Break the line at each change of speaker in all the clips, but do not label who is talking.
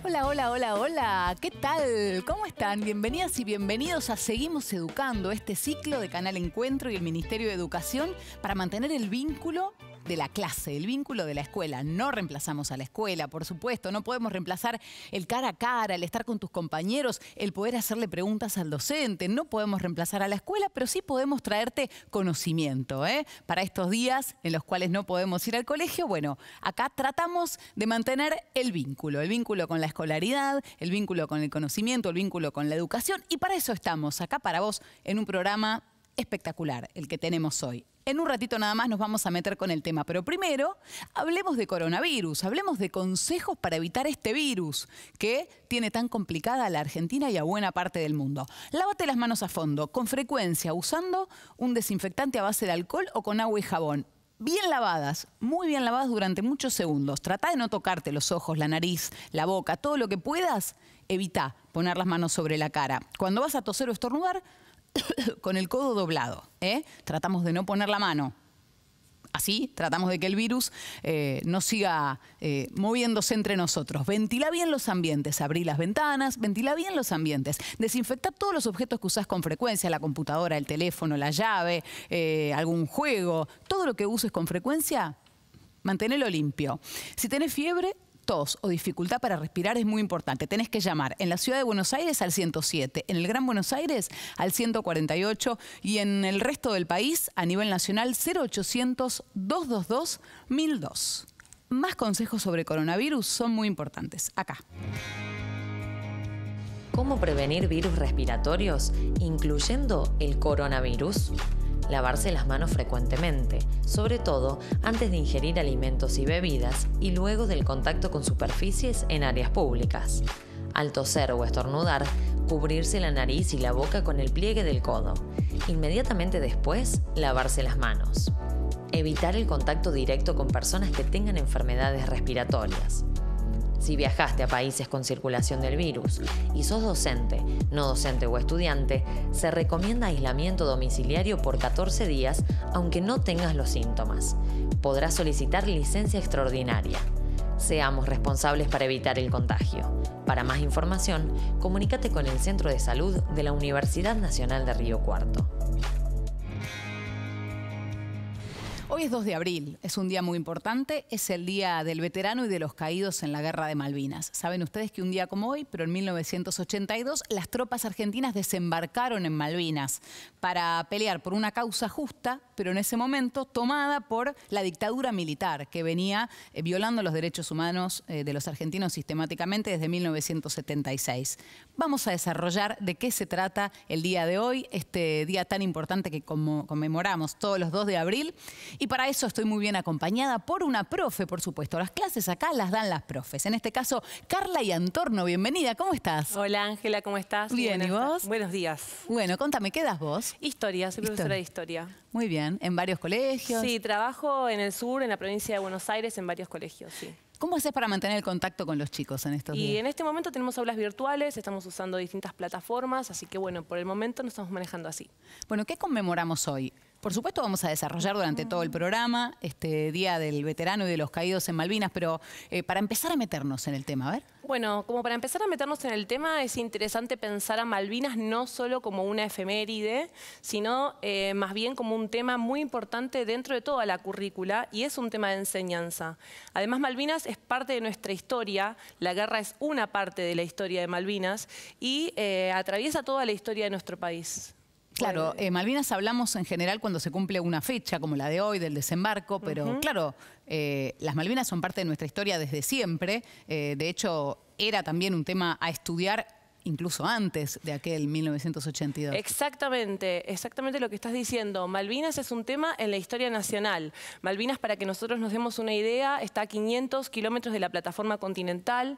Hola, hola, hola, hola. ¿Qué tal? ¿Cómo están? Bienvenidas y bienvenidos a Seguimos Educando, este ciclo de Canal Encuentro y el Ministerio de Educación para mantener el vínculo de la clase, el vínculo de la escuela. No reemplazamos a la escuela, por supuesto. No podemos reemplazar el cara a cara, el estar con tus compañeros, el poder hacerle preguntas al docente. No podemos reemplazar a la escuela, pero sí podemos traerte conocimiento, para estos días en los cuales no podemos ir al colegio. Bueno, acá tratamos de mantener el vínculo con la escolaridad, el vínculo con el conocimiento, el vínculo con la educación. Y para eso estamos acá para vos en un programa espectacular, el que tenemos hoy. En un ratito nada más nos vamos a meter con el tema, pero primero hablemos de coronavirus, hablemos de consejos para evitar este virus que tiene tan complicada a la Argentina y a buena parte del mundo. Lávate las manos a fondo, con frecuencia, usando un desinfectante a base de alcohol o con agua y jabón. Bien lavadas, muy bien lavadas durante muchos segundos. Trata de no tocarte los ojos, la nariz, la boca, todo lo que puedas. Evita poner las manos sobre la cara. Cuando vas a toser o estornudar, con el codo doblado. Tratamos de no poner la mano. Así tratamos de que el virus no siga moviéndose entre nosotros. Ventila bien los ambientes, abrí las ventanas, ventila bien los ambientes. Desinfecta todos los objetos que usás con frecuencia, la computadora, el teléfono, la llave, algún juego. Todo lo que uses con frecuencia, manténelo limpio. Si tenés fiebre, tos o dificultad para respirar es muy importante. Tenés que llamar en la Ciudad de Buenos Aires al 107, en el Gran Buenos Aires al 148 y en el resto del país a nivel nacional 0800-222-1002. Más consejos sobre coronavirus son muy importantes. Acá.
¿Cómo prevenir virus respiratorios, incluyendo el coronavirus? Lavarse las manos frecuentemente, sobre todo antes de ingerir alimentos y bebidas y luego del contacto con superficies en áreas públicas. Al toser o estornudar, cubrirse la nariz y la boca con el pliegue del codo. Inmediatamente después, lavarse las manos. Evitar el contacto directo con personas que tengan enfermedades respiratorias. Si viajaste a países con circulación del virus y sos docente, no docente o estudiante, se recomienda aislamiento domiciliario por 14 días, aunque no tengas los síntomas. Podrás solicitar licencia extraordinaria. Seamos responsables para evitar el contagio. Para más información, comunícate con el Centro de Salud de la Universidad Nacional de Río Cuarto.
Hoy es 2 de abril, es un día muy importante, es el día del veterano y de los caídos en la Guerra de Malvinas. Saben ustedes que un día como hoy, pero en 1982, las tropas argentinas desembarcaron en Malvinas para pelear por una causa justa, pero en ese momento tomada por la dictadura militar que venía violando los derechos humanos de los argentinos sistemáticamente desde 1976. Vamos a desarrollar de qué se trata el día de hoy, este día tan importante que conmemoramos todos los 2 de abril. Y para eso estoy muy bien acompañada por una profe, por supuesto. Las clases acá las dan las profes. En este caso, Carla Iantorno, bienvenida. ¿Cómo estás?
Hola, Ángela, ¿cómo estás?
Bien, ¿y vos?
Buenos días.
Bueno, contame, ¿qué das vos?
Historia, soy profesora de historia.
Muy bien, ¿en varios colegios?
Sí, trabajo en el sur, en la provincia de Buenos Aires, en varios colegios, sí.
¿Cómo haces para mantener el contacto con los chicos en estos días?
Y en este momento tenemos aulas virtuales, estamos usando distintas plataformas, así que bueno, por el momento nos estamos manejando así.
Bueno, ¿qué conmemoramos hoy? Por supuesto vamos a desarrollar durante todo el programa este Día del Veterano y de los Caídos en Malvinas, pero para empezar a meternos en el tema, a ver.
Bueno, como para empezar a meternos en el tema, es interesante pensar a Malvinas no solo como una efeméride, sino más bien como un tema muy importante dentro de toda la currícula y es un tema de enseñanza. Además, Malvinas es parte de nuestra historia, la guerra es una parte de la historia de Malvinas y atraviesa toda la historia de nuestro país.
Claro, Malvinas hablamos en general cuando se cumple una fecha, como la de hoy, del desembarco, pero claro, las Malvinas son parte de nuestra historia desde siempre. De hecho, era también un tema a estudiar incluso antes de aquel 1982.
Exactamente lo que estás diciendo. Malvinas es un tema en la historia nacional. Malvinas, para que nosotros nos demos una idea, está a 500 kilómetros de la plataforma continental,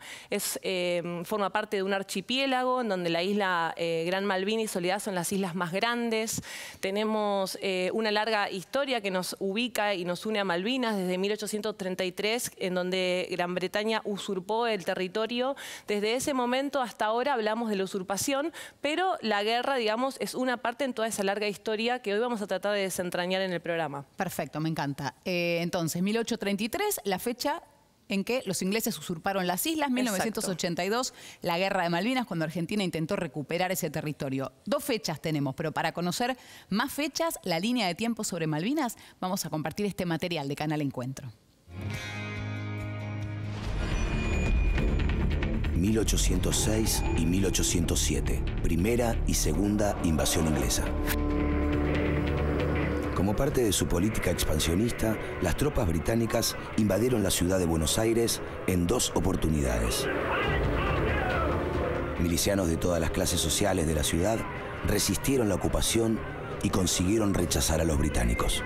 forma parte de un archipiélago en donde la isla Gran Malvina y Soledad son las islas más grandes. Tenemos una larga historia que nos ubica y nos une a Malvinas desde 1833, en donde Gran Bretaña usurpó el territorio. Desde ese momento hasta ahora hablamos de la usurpación, pero la guerra, digamos, es una parte en toda esa larga historia que hoy vamos a tratar de desentrañar en el programa.
Perfecto, me encanta. Entonces, 1833, la fecha en que los ingleses usurparon las islas. 1982, la Guerra de Malvinas, cuando Argentina intentó recuperar ese territorio. 2 fechas tenemos, pero para conocer más fechas, la línea de tiempo sobre Malvinas, vamos a compartir este material de Canal Encuentro.
1806 y 1807, primera y segunda invasión inglesa. Como parte de su política expansionista, las tropas británicas invadieron la ciudad de Buenos Aires en 2 oportunidades. Milicianos de todas las clases sociales de la ciudad resistieron la ocupación y consiguieron rechazar a los británicos.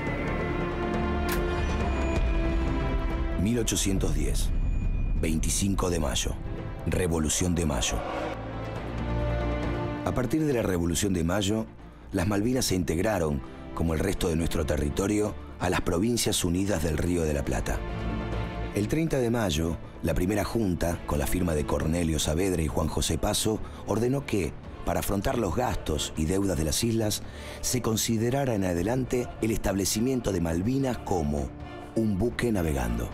1810, 25 de mayo, Revolución de Mayo. A partir de la Revolución de Mayo, las Malvinas se integraron, como el resto de nuestro territorio, a las Provincias Unidas del Río de la Plata. El 30 de mayo, la primera junta, con la firma de Cornelio Saavedra y Juan José Paso, ordenó que, para afrontar los gastos y deudas de las islas, se considerara en adelante el establecimiento de Malvinas como un buque navegando.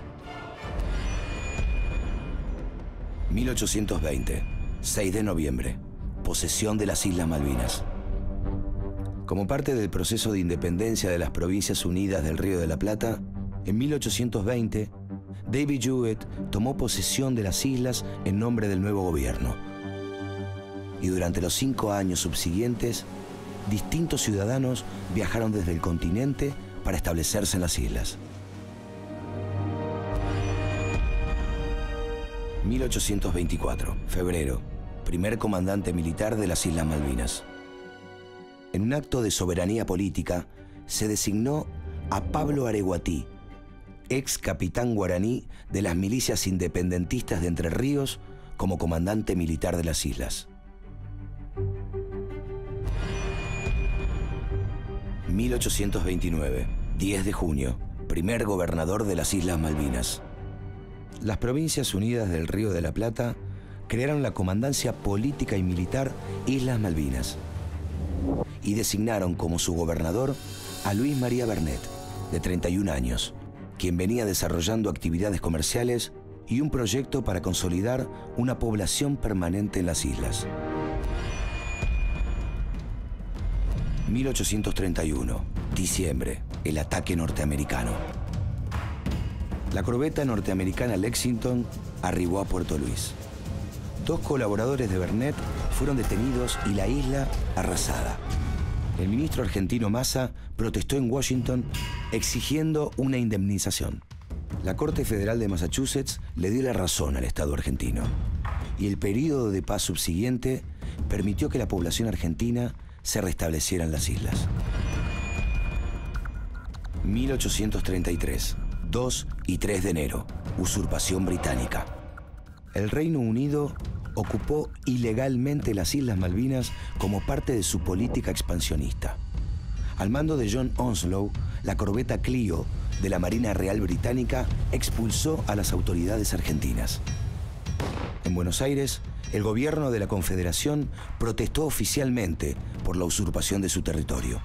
1820, 6 de noviembre, posesión de las Islas Malvinas. Como parte del proceso de independencia de las Provincias Unidas del Río de la Plata, en 1820, David Jewett tomó posesión de las islas en nombre del nuevo gobierno. Y durante los 5 años subsiguientes, distintos ciudadanos viajaron desde el continente para establecerse en las islas. 1824, febrero, primer comandante militar de las Islas Malvinas. En un acto de soberanía política, se designó a Pablo Areguatí, ex capitán guaraní de las milicias independentistas de Entre Ríos, como comandante militar de las islas. 1829, 10 de junio, primer gobernador de las Islas Malvinas. Las Provincias Unidas del Río de la Plata crearon la Comandancia Política y Militar Islas Malvinas y designaron como su gobernador a Luis María Bernet, de 31 años, quien venía desarrollando actividades comerciales y un proyecto para consolidar una población permanente en las islas. 1831, diciembre, el ataque norteamericano. La corbeta norteamericana Lexington arribó a Puerto Luis. 2 colaboradores de Bernet fueron detenidos y la isla arrasada. El ministro argentino Massa protestó en Washington exigiendo una indemnización. La Corte Federal de Massachusetts le dio la razón al Estado argentino y el período de paz subsiguiente permitió que la población argentina se restableciera en las islas. 1833, 2 y 3 de enero, usurpación británica. El Reino Unido ocupó ilegalmente las Islas Malvinas como parte de su política expansionista. Al mando de John Onslow, la corbeta Clio de la Marina Real Británica expulsó a las autoridades argentinas. En Buenos Aires, el gobierno de la Confederación protestó oficialmente por la usurpación de su territorio.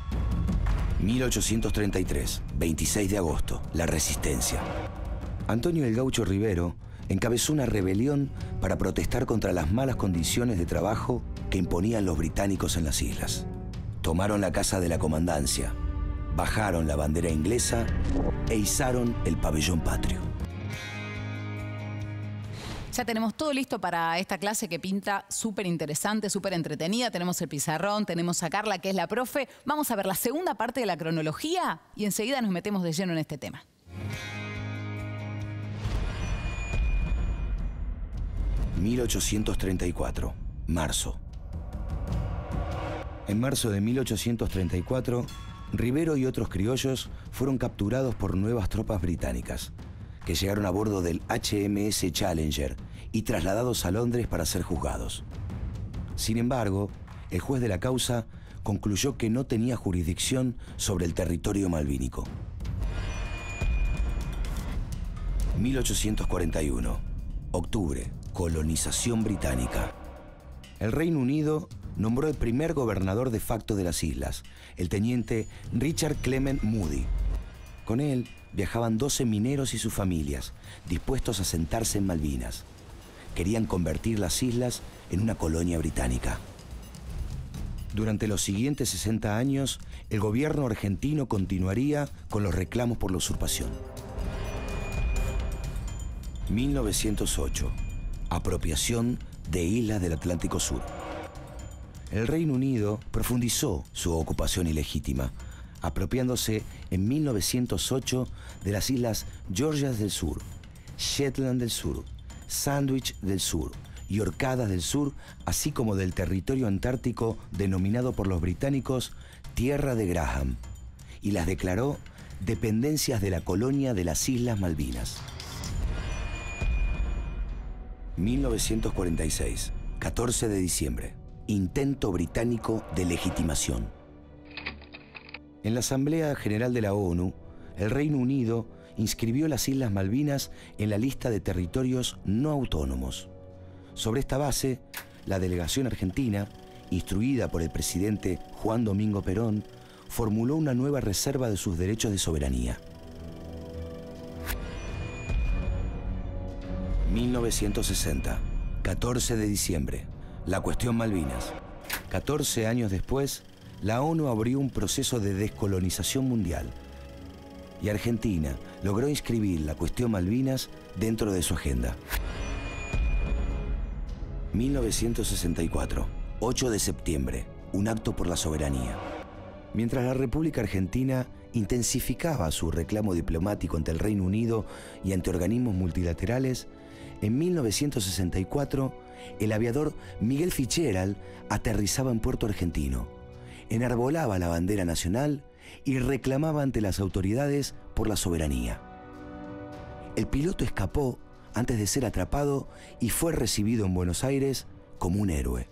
1833, 26 de agosto, la Resistencia. Antonio el Gaucho Rivero encabezó una rebelión para protestar contra las malas condiciones de trabajo que imponían los británicos en las islas. Tomaron la casa de la comandancia, bajaron la bandera inglesa e izaron el pabellón patrio.
Ya tenemos todo listo para esta clase que pinta súper interesante, súper entretenida. Tenemos el pizarrón, tenemos a Carla, que es la profe. Vamos a ver la segunda parte de la cronología y enseguida nos metemos de lleno en este tema.
...1834, marzo. En marzo de 1834, Rivero y otros criollos fueron capturados por nuevas tropas británicas, que llegaron a bordo del HMS Challenger y trasladados a Londres para ser juzgados. Sin embargo, el juez de la causa concluyó que no tenía jurisdicción sobre el territorio malvínico. 1841, octubre, colonización británica. El Reino Unido nombró el primer gobernador de facto de las islas, el teniente Richard Clement Moody. Con él viajaban 12 mineros y sus familias, dispuestos a sentarse en Malvinas. Querían convertir las islas en una colonia británica. Durante los siguientes 60 años, el gobierno argentino continuaría con los reclamos por la usurpación. 1908. Apropiación de islas del Atlántico Sur. El Reino Unido profundizó su ocupación ilegítima, apropiándose en 1908 de las islas Georgias del Sur, Shetland del Sur, Sandwich del Sur y Orcadas del Sur, así como del territorio antártico denominado por los británicos Tierra de Graham, y las declaró dependencias de la colonia de las Islas Malvinas. 1946, 14 de diciembre. Intento británico de legitimación. En la Asamblea General de la ONU, el Reino Unido inscribió las Islas Malvinas en la lista de territorios no autónomos. Sobre esta base, la delegación argentina, instruida por el presidente Juan Domingo Perón, formuló una nueva reserva de sus derechos de soberanía. 1960, 14 de diciembre. La cuestión Malvinas. 14 años después, la ONU abrió un proceso de descolonización mundial y Argentina logró inscribir la cuestión Malvinas dentro de su agenda. 1964, 8 de septiembre, un acto por la soberanía. Mientras la República Argentina intensificaba su reclamo diplomático ante el Reino Unido y ante organismos multilaterales, en 1964, el aviador Miguel Fitzgerald aterrizaba en Puerto Argentino, enarbolaba la bandera nacional y reclamaba ante las autoridades por la soberanía. El piloto escapó antes de ser atrapado y fue recibido en Buenos Aires como un héroe.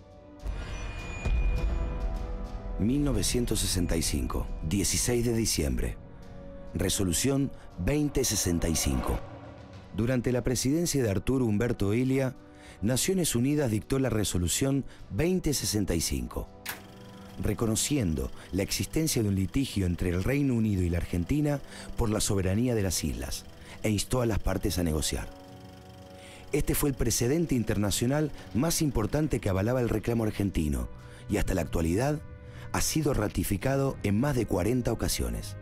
1965, 16 de diciembre. Resolución 2065. Durante la presidencia de Arturo Umberto Illia, Naciones Unidas dictó la Resolución 2065, reconociendo la existencia de un litigio entre el Reino Unido y la Argentina por la soberanía de las islas, e instó a las partes a negociar. Este fue el precedente internacional más importante que avalaba el reclamo argentino, y hasta la actualidad ha sido ratificado en más de 40 ocasiones.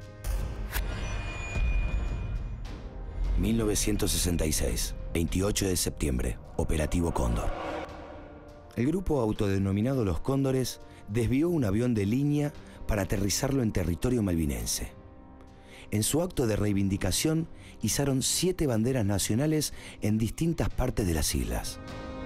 1966, 28 de septiembre, Operativo Cóndor. El grupo autodenominado Los Cóndores desvió un avión de línea para aterrizarlo en territorio malvinense. En su acto de reivindicación, izaron 7 banderas nacionales en distintas partes de las islas.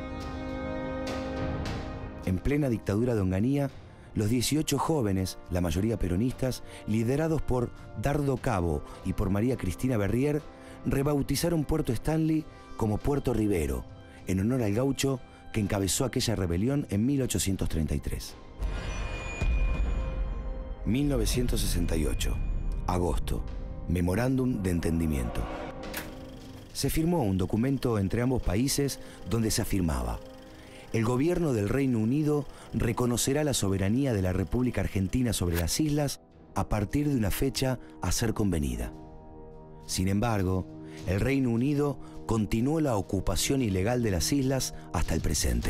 En plena dictadura de Onganía, los 18 jóvenes, la mayoría peronistas, liderados por Dardo Cabo y por María Cristina Berrier, rebautizaron Puerto Stanley como Puerto Rivero, en honor al gaucho que encabezó aquella rebelión en 1833. 1968, agosto, Memorándum de Entendimiento. Se firmó un documento entre ambos países donde se afirmaba: el gobierno del Reino Unido reconocerá la soberanía de la República Argentina sobre las islas a partir de una fecha a ser convenida. Sin embargo, el Reino Unido continuó la ocupación ilegal de las islas hasta el presente.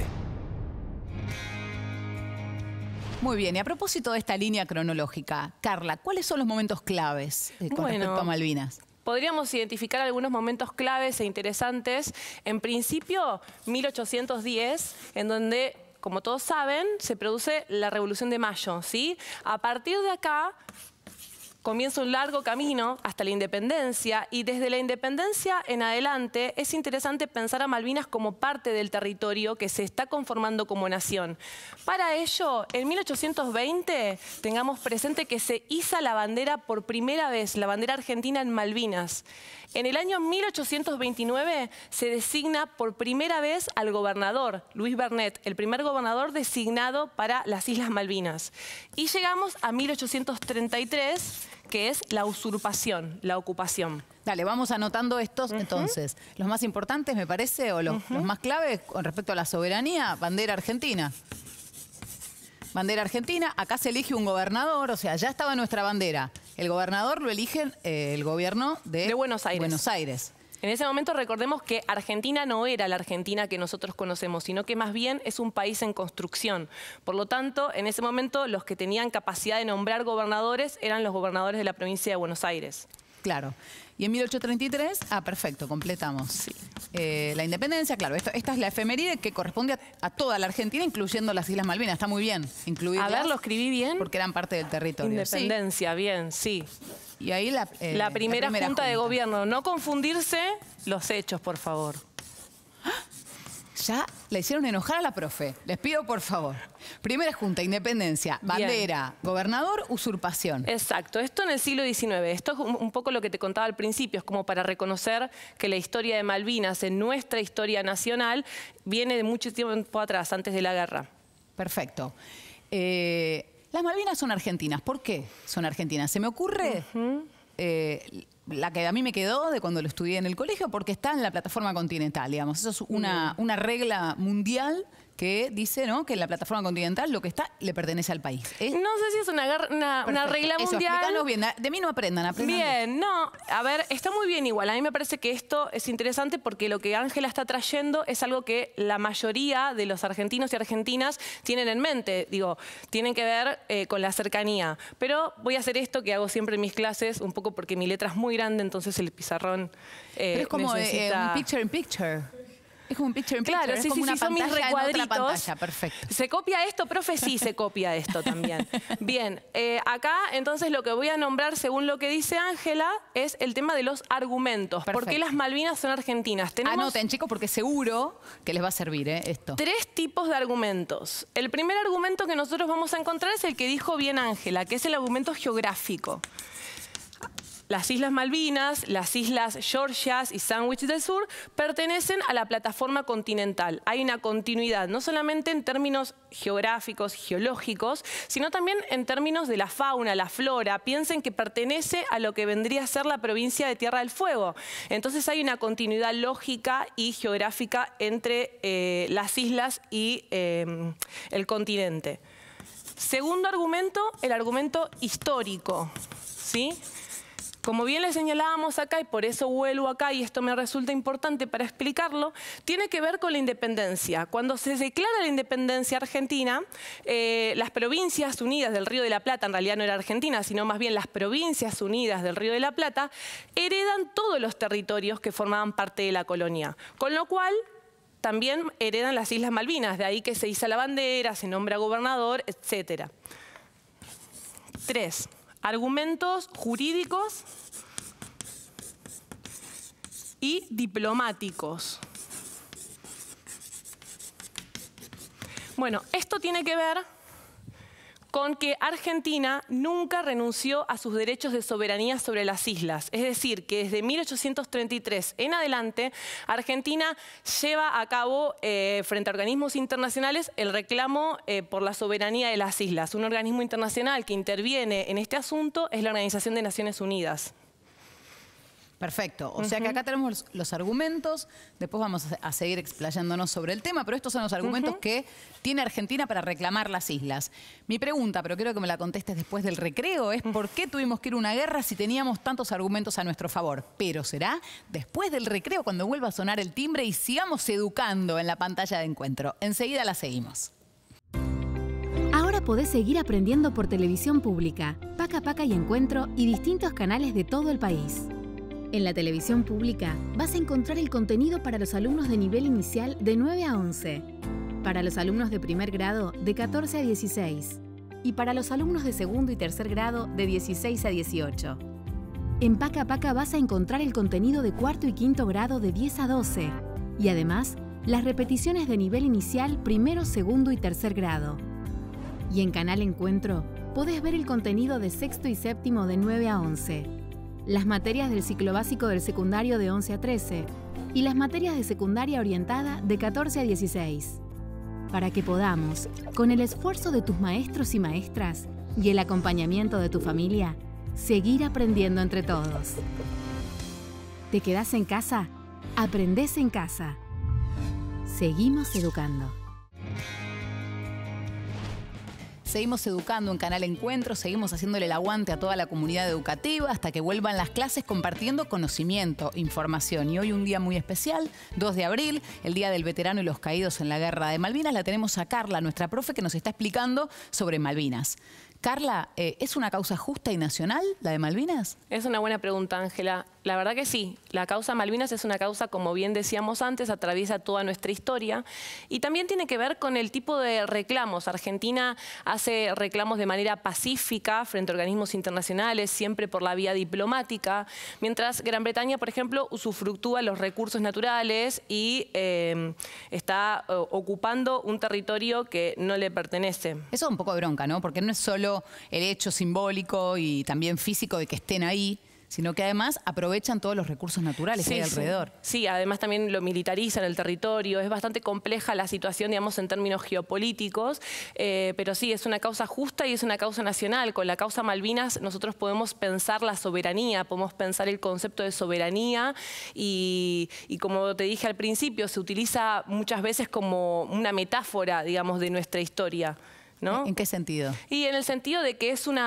Muy bien, y a propósito de esta línea cronológica, Carla, ¿cuáles son los momentos claves con respecto a Malvinas?
Podríamos identificar algunos momentos claves e interesantes. En principio, 1810, en donde, como todos saben, se produce la Revolución de Mayo, ¿sí? A partir de acá comienza un largo camino hasta la independencia, y desde la independencia en adelante es interesante pensar a Malvinas como parte del territorio que se está conformando como nación. Para ello, en 1820 tengamos presente que se iza la bandera por primera vez, la bandera argentina en Malvinas. En el año 1829 se designa por primera vez al gobernador, Luis Bernet, el primer gobernador designado para las Islas Malvinas. Y llegamos a 1833, que es la usurpación, la ocupación.
Dale, vamos anotando estos entonces. Los más importantes, me parece, o los más claves con respecto a la soberanía: bandera argentina. Bandera argentina, acá se elige un gobernador, o sea, ya estaba nuestra bandera. El gobernador lo elige el gobierno de
Buenos Aires.
Buenos Aires.
En ese momento recordemos que Argentina no era la Argentina que nosotros conocemos, sino que más bien es un país en construcción. Por lo tanto, en ese momento los que tenían capacidad de nombrar gobernadores eran los gobernadores de la provincia de Buenos Aires.
Claro. Y en 1833, perfecto, completamos.
Sí.
La independencia, claro, esta es la efeméride que corresponde a toda la Argentina, incluyendo las Islas Malvinas. Está muy bien incluirlas.
A ver, ¿lo escribí bien?
Porque eran parte del territorio.
Independencia,
sí.
Bien, sí.
Y ahí la
primera junta de gobierno. No confundirse los hechos, por favor.
Ya le hicieron enojar a la profe. Les pido, por favor. Primera junta, independencia, bandera, gobernador, usurpación.
Exacto. Esto en el siglo XIX. Esto es un poco lo que te contaba al principio. Es como para reconocer que la historia de Malvinas en nuestra historia nacional viene de mucho tiempo atrás, antes de la guerra.
Perfecto. Las Malvinas son argentinas. ¿Por qué son argentinas? Se me ocurre la que a mí me quedó de cuando lo estudié en el colegio, porque está en la plataforma continental, digamos. Eso es una regla mundial que dice, ¿no?, que en la plataforma continental lo que está le pertenece al país.
No sé si es una regla
Eso,
mundial.
explícanos bien. De mí no aprendan
Bien, no. A ver, está muy bien igual. A mí me parece que esto es interesante porque lo que Ángela está trayendo es algo que la mayoría de los argentinos y argentinas tienen en mente. Digo, tienen que ver con la cercanía. Pero voy a hacer esto que hago siempre en mis clases, un poco porque mi letra es muy grande, entonces el pizarrón
Pero es como
necesita...
un picture in picture. Es como un picture in picture.
Claro,
es
sí,
como
sí,
una
son mis
pantalla en otra
recuadritos.
pantalla. Perfecto.
¿Se copia esto, profe? Sí, se copia esto también. Bien, acá entonces lo que voy a nombrar, según lo que dice Ángela, es el tema de los argumentos.
Perfecto.
¿Por qué las Malvinas son argentinas? Tenemos
Anoten, chicos, porque seguro que les va a servir esto.
3 tipos de argumentos. El primer argumento que nosotros vamos a encontrar es el que dijo bien Ángela, que es el argumento geográfico. Las Islas Malvinas, las Islas Georgias y Sandwich del Sur pertenecen a la plataforma continental. Hay una continuidad, no solamente en términos geográficos, geológicos, sino también en términos de la fauna, la flora. Piensen que pertenece a lo que vendría a ser la provincia de Tierra del Fuego. Entonces hay una continuidad lógica y geográfica entre las islas y el continente. Segundo argumento, el argumento histórico, ¿sí? Como bien le señalábamos acá, y por eso vuelvo acá, y esto me resulta importante para explicarlo, tiene que ver con la independencia. Cuando se declara la independencia argentina, las Provincias Unidas del Río de la Plata, en realidad no era Argentina, sino más bien las Provincias Unidas del Río de la Plata, heredan todos los territorios que formaban parte de la colonia. Con lo cual, también heredan las Islas Malvinas, de ahí que se iza la bandera, se nombra gobernador, etc. 3. Argumentos jurídicos y diplomáticos. Bueno, esto tiene que ver con que Argentina nunca renunció a sus derechos de soberanía sobre las islas. Es decir, que desde 1833 en adelante, Argentina lleva a cabo, frente a organismos internacionales, el reclamo por la soberanía de las islas. Un organismo internacional que interviene en este asunto es la Organización de Naciones Unidas.
Perfecto. O sea que acá tenemos los argumentos, después vamos a seguir explayándonos sobre el tema, pero estos son los argumentos que tiene Argentina para reclamar las islas. Mi pregunta, pero quiero que me la contestes después del recreo, es ¿por qué tuvimos que ir a una guerra si teníamos tantos argumentos a nuestro favor? Pero será después del recreo cuando vuelva a sonar el timbre y sigamos educando en la pantalla de encuentro. Enseguida la seguimos.
Ahora podés seguir aprendiendo por televisión pública, Paca Paca y Encuentro y distintos canales de todo el país. En la televisión pública vas a encontrar el contenido para los alumnos de nivel inicial de 9 a 11, para los alumnos de primer grado de 14 a 16 y para los alumnos de segundo y tercer grado de 16 a 18. En Paca Paca vas a encontrar el contenido de cuarto y quinto grado de 10 a 12 y además las repeticiones de nivel inicial primero, segundo y tercer grado. Y en Canal Encuentro podés ver el contenido de sexto y séptimo de 9 a 11. Las materias del ciclo básico del secundario de 11 a 13 y las materias de secundaria orientada de 14 a 16. Para que podamos, con el esfuerzo de tus maestros y maestras y el acompañamiento de tu familia, seguir aprendiendo entre todos. ¿Te quedás en casa? Aprendés en casa. Seguimos educando.
Seguimos educando en Canal Encuentro, seguimos haciéndole el aguante a toda la comunidad educativa hasta que vuelvan las clases compartiendo conocimiento, información. Y hoy un día muy especial, 2 de abril, el Día del Veterano y los Caídos en la Guerra de Malvinas. La tenemos a Carla, nuestra profe, que nos está explicando sobre Malvinas. Carla, ¿es una causa justa y nacional la de Malvinas?
Es una buena pregunta, Ángela. La verdad que sí. La causa Malvinas es una causa, como bien decíamos antes, atraviesa toda nuestra historia y también tiene que ver con el tipo de reclamos. Argentina hace reclamos de manera pacífica frente a organismos internacionales, siempre por la vía diplomática, mientras Gran Bretaña, por ejemplo, usufructúa los recursos naturales y está ocupando un territorio que no le pertenece.
Eso es un poco de bronca, ¿no? Porque no es solo el hecho simbólico y también físico de que estén ahí, sino que además aprovechan todos los recursos naturales que hay alrededor.
Sí, además también lo militarizan el territorio. Es bastante compleja la situación, digamos, en términos geopolíticos, pero sí, es una causa justa y es una causa nacional. Con la causa Malvinas nosotros podemos pensar la soberanía, podemos pensar el concepto de soberanía y como te dije al principio, se utiliza muchas veces como una metáfora, digamos, de nuestra historia, ¿no?
¿En qué sentido?
Y en el sentido de que es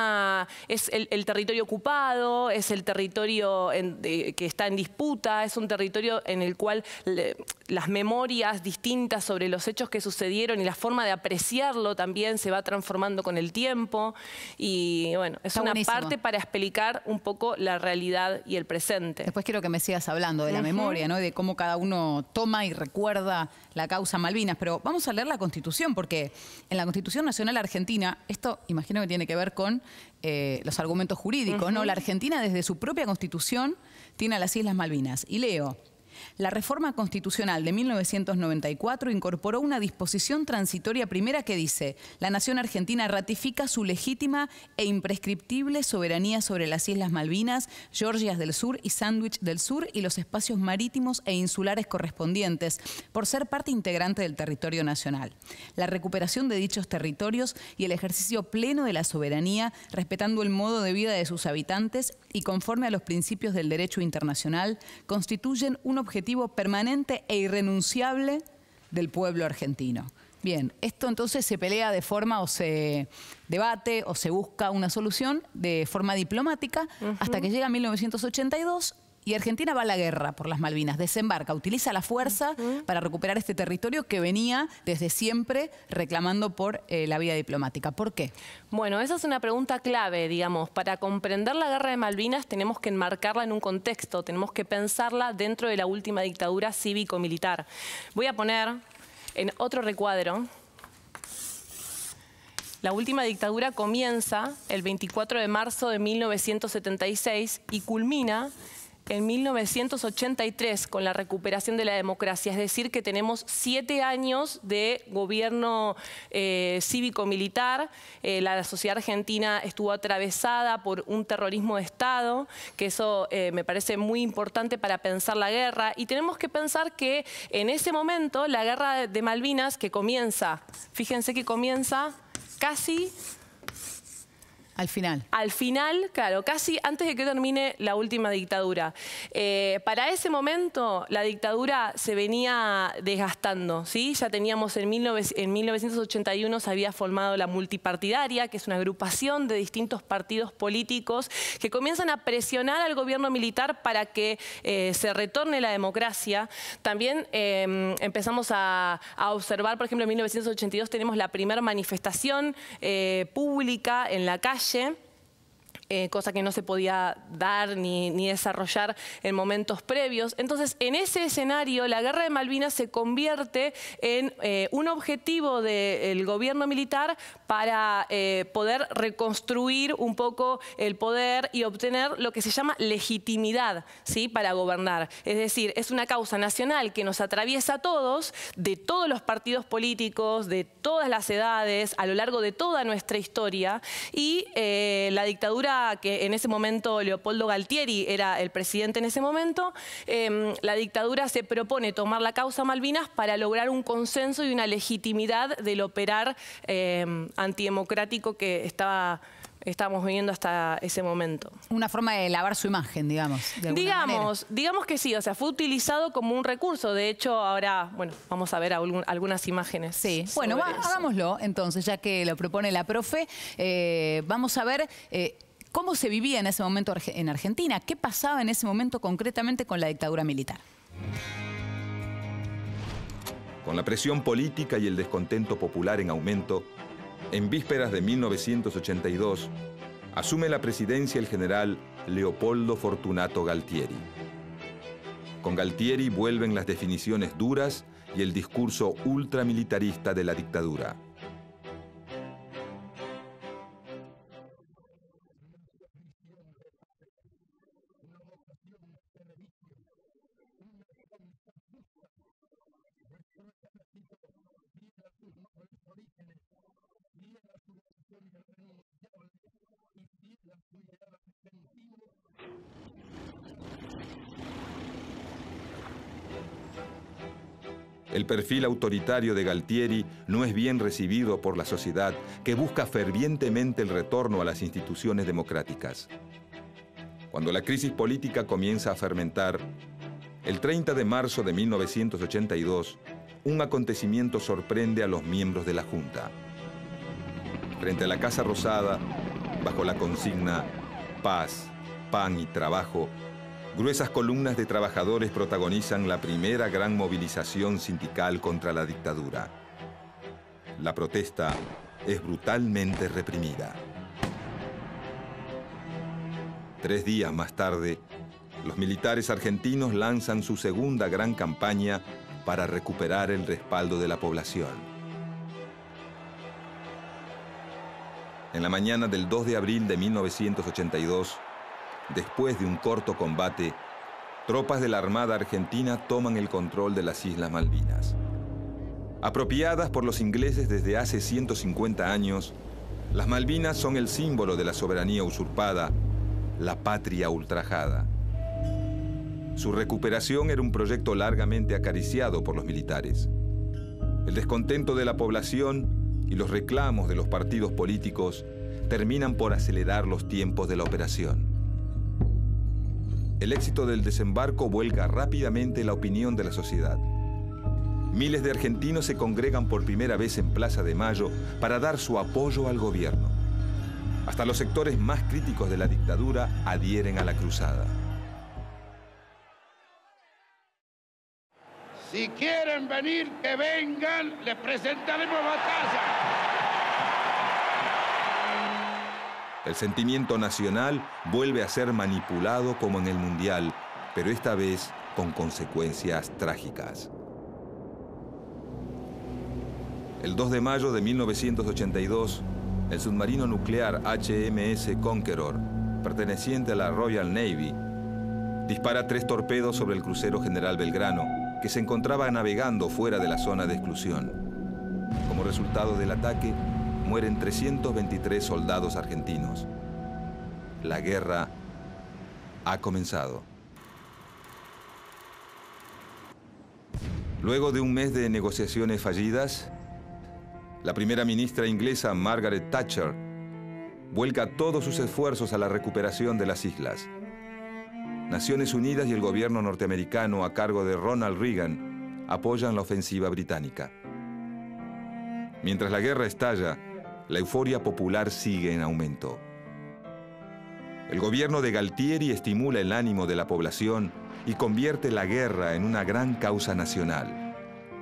el territorio ocupado, es el territorio que está en disputa, es un territorio en el cual las memorias distintas sobre los hechos que sucedieron y la forma de apreciarlo también se va transformando con el tiempo. Y bueno, es una parte para explicar un poco la realidad y el presente.
Después quiero que me sigas hablando de la memoria, ¿no? De cómo cada uno toma y recuerda la causa Malvinas. Pero vamos a leer la Constitución, porque en la Constitución Nacional Argentina, esto imagino que tiene que ver con los argumentos jurídicos, ¿no? La Argentina desde su propia Constitución tiene a las Islas Malvinas. Y leo: la reforma constitucional de 1994 incorporó una disposición transitoria primera que dice: la nación argentina ratifica su legítima e imprescriptible soberanía sobre las Islas Malvinas, Georgias del Sur y Sandwich del Sur y los espacios marítimos e insulares correspondientes, por ser parte integrante del territorio nacional. La recuperación de dichos territorios y el ejercicio pleno de la soberanía, respetando el modo de vida de sus habitantes y conforme a los principios del derecho internacional, constituyen un objetivo permanente e irrenunciable del pueblo argentino. Bien, esto entonces se pelea de forma o se debate o se busca una solución de forma diplomática hasta que llega 1982 y Argentina va a la guerra por las Malvinas, desembarca, utiliza la fuerza para recuperar este territorio que venía desde siempre reclamando por la vía diplomática. ¿Por qué?
Bueno, esa es una pregunta clave, digamos. Para comprender la guerra de Malvinas tenemos que enmarcarla en un contexto, tenemos que pensarla dentro de la última dictadura cívico-militar. Voy a poner en otro recuadro. La última dictadura comienza el 24 de marzo de 1976 y culmina en 1983 con la recuperación de la democracia, es decir, que tenemos 7 años de gobierno cívico-militar. La sociedad argentina estuvo atravesada por un terrorismo de Estado, que eso me parece muy importante para pensar la guerra. Y tenemos que pensar que en ese momento la guerra de Malvinas, que comienza, fíjense que comienza casi...
Al final.
Al final, claro, casi antes de que termine la última dictadura. Para ese momento la dictadura se venía desgastando, ¿sí? Ya teníamos en 1981 se había formado la multipartidaria, que es una agrupación de distintos partidos políticos que comienzan a presionar al gobierno militar para que se retorne la democracia. También empezamos a observar, por ejemplo, en 1982 tenemos la primera manifestación pública en la calle, cosa que no se podía dar ni desarrollar en momentos previos. Entonces, en ese escenario, la guerra de Malvinas se convierte en un objetivo del gobierno militar para poder reconstruir un poco el poder y obtener lo que se llama legitimidad, ¿sí?, para gobernar. Es decir, es una causa nacional que nos atraviesa a todos, de todos los partidos políticos, de todas las edades, a lo largo de toda nuestra historia, y la dictadura que en ese momento Leopoldo Galtieri era el presidente en ese momento, la dictadura se propone tomar la causa Malvinas para lograr un consenso y una legitimidad del operar antidemocrático que estaba estábamos viviendo hasta ese momento.
Una forma de lavar su imagen, digamos, de alguna manera.
Digamos que sí, o sea, fue utilizado como un recurso. De hecho, ahora, bueno, vamos a ver algunas imágenes.
Sí, bueno, hagámoslo entonces, ya que lo propone la profe. Vamos a ver cómo se vivía en ese momento en Argentina, qué pasaba en ese momento concretamente con la dictadura militar.
Con la presión política y el descontento popular en aumento, en vísperas de 1982, asume la presidencia el general Leopoldo Fortunato Galtieri. Con Galtieri vuelven las definiciones duras y el discurso ultramilitarista de la dictadura. El perfil autoritario de Galtieri no es bien recibido por la sociedad, que busca fervientemente el retorno a las instituciones democráticas. Cuando la crisis política comienza a fermentar, el 30 de marzo de 1982, un acontecimiento sorprende a los miembros de la Junta. Frente a la Casa Rosada, bajo la consigna Paz, Pan y Trabajo, gruesas columnas de trabajadores protagonizan la primera gran movilización sindical contra la dictadura. La protesta es brutalmente reprimida. 3 días más tarde, los militares argentinos lanzan su segunda gran campaña para recuperar el respaldo de la población. En la mañana del 2 de abril de 1982, después de un corto combate, tropas de la Armada Argentina toman el control de las Islas Malvinas. Apropiadas por los ingleses desde hace 150 años, las Malvinas son el símbolo de la soberanía usurpada, la patria ultrajada. Su recuperación era un proyecto largamente acariciado por los militares. El descontento de la población y los reclamos de los partidos políticos terminan por acelerar los tiempos de la operación. El éxito del desembarco vuelca rápidamente la opinión de la sociedad. Miles de argentinos se congregan por primera vez en Plaza de Mayo para dar su apoyo al gobierno. Hasta los sectores más críticos de la dictadura adhieren a la cruzada.
Si quieren venir, que vengan, les presentaremos batalla.
El sentimiento nacional vuelve a ser manipulado como en el Mundial, pero esta vez con consecuencias trágicas. El 2 de mayo de 1982, el submarino nuclear HMS Conqueror, perteneciente a la Royal Navy, dispara 3 torpedos sobre el crucero General Belgrano, que se encontraba navegando fuera de la zona de exclusión. Como resultado del ataque, mueren 323 soldados argentinos. La guerra ha comenzado. Luego de un mes de negociaciones fallidas, la primera ministra inglesa Margaret Thatcher vuelca todos sus esfuerzos a la recuperación de las islas. Naciones Unidas y el gobierno norteamericano a cargo de Ronald Reagan apoyan la ofensiva británica. Mientras la guerra estalla, la euforia popular sigue en aumento. El gobierno de Galtieri estimula el ánimo de la población y convierte la guerra en una gran causa nacional.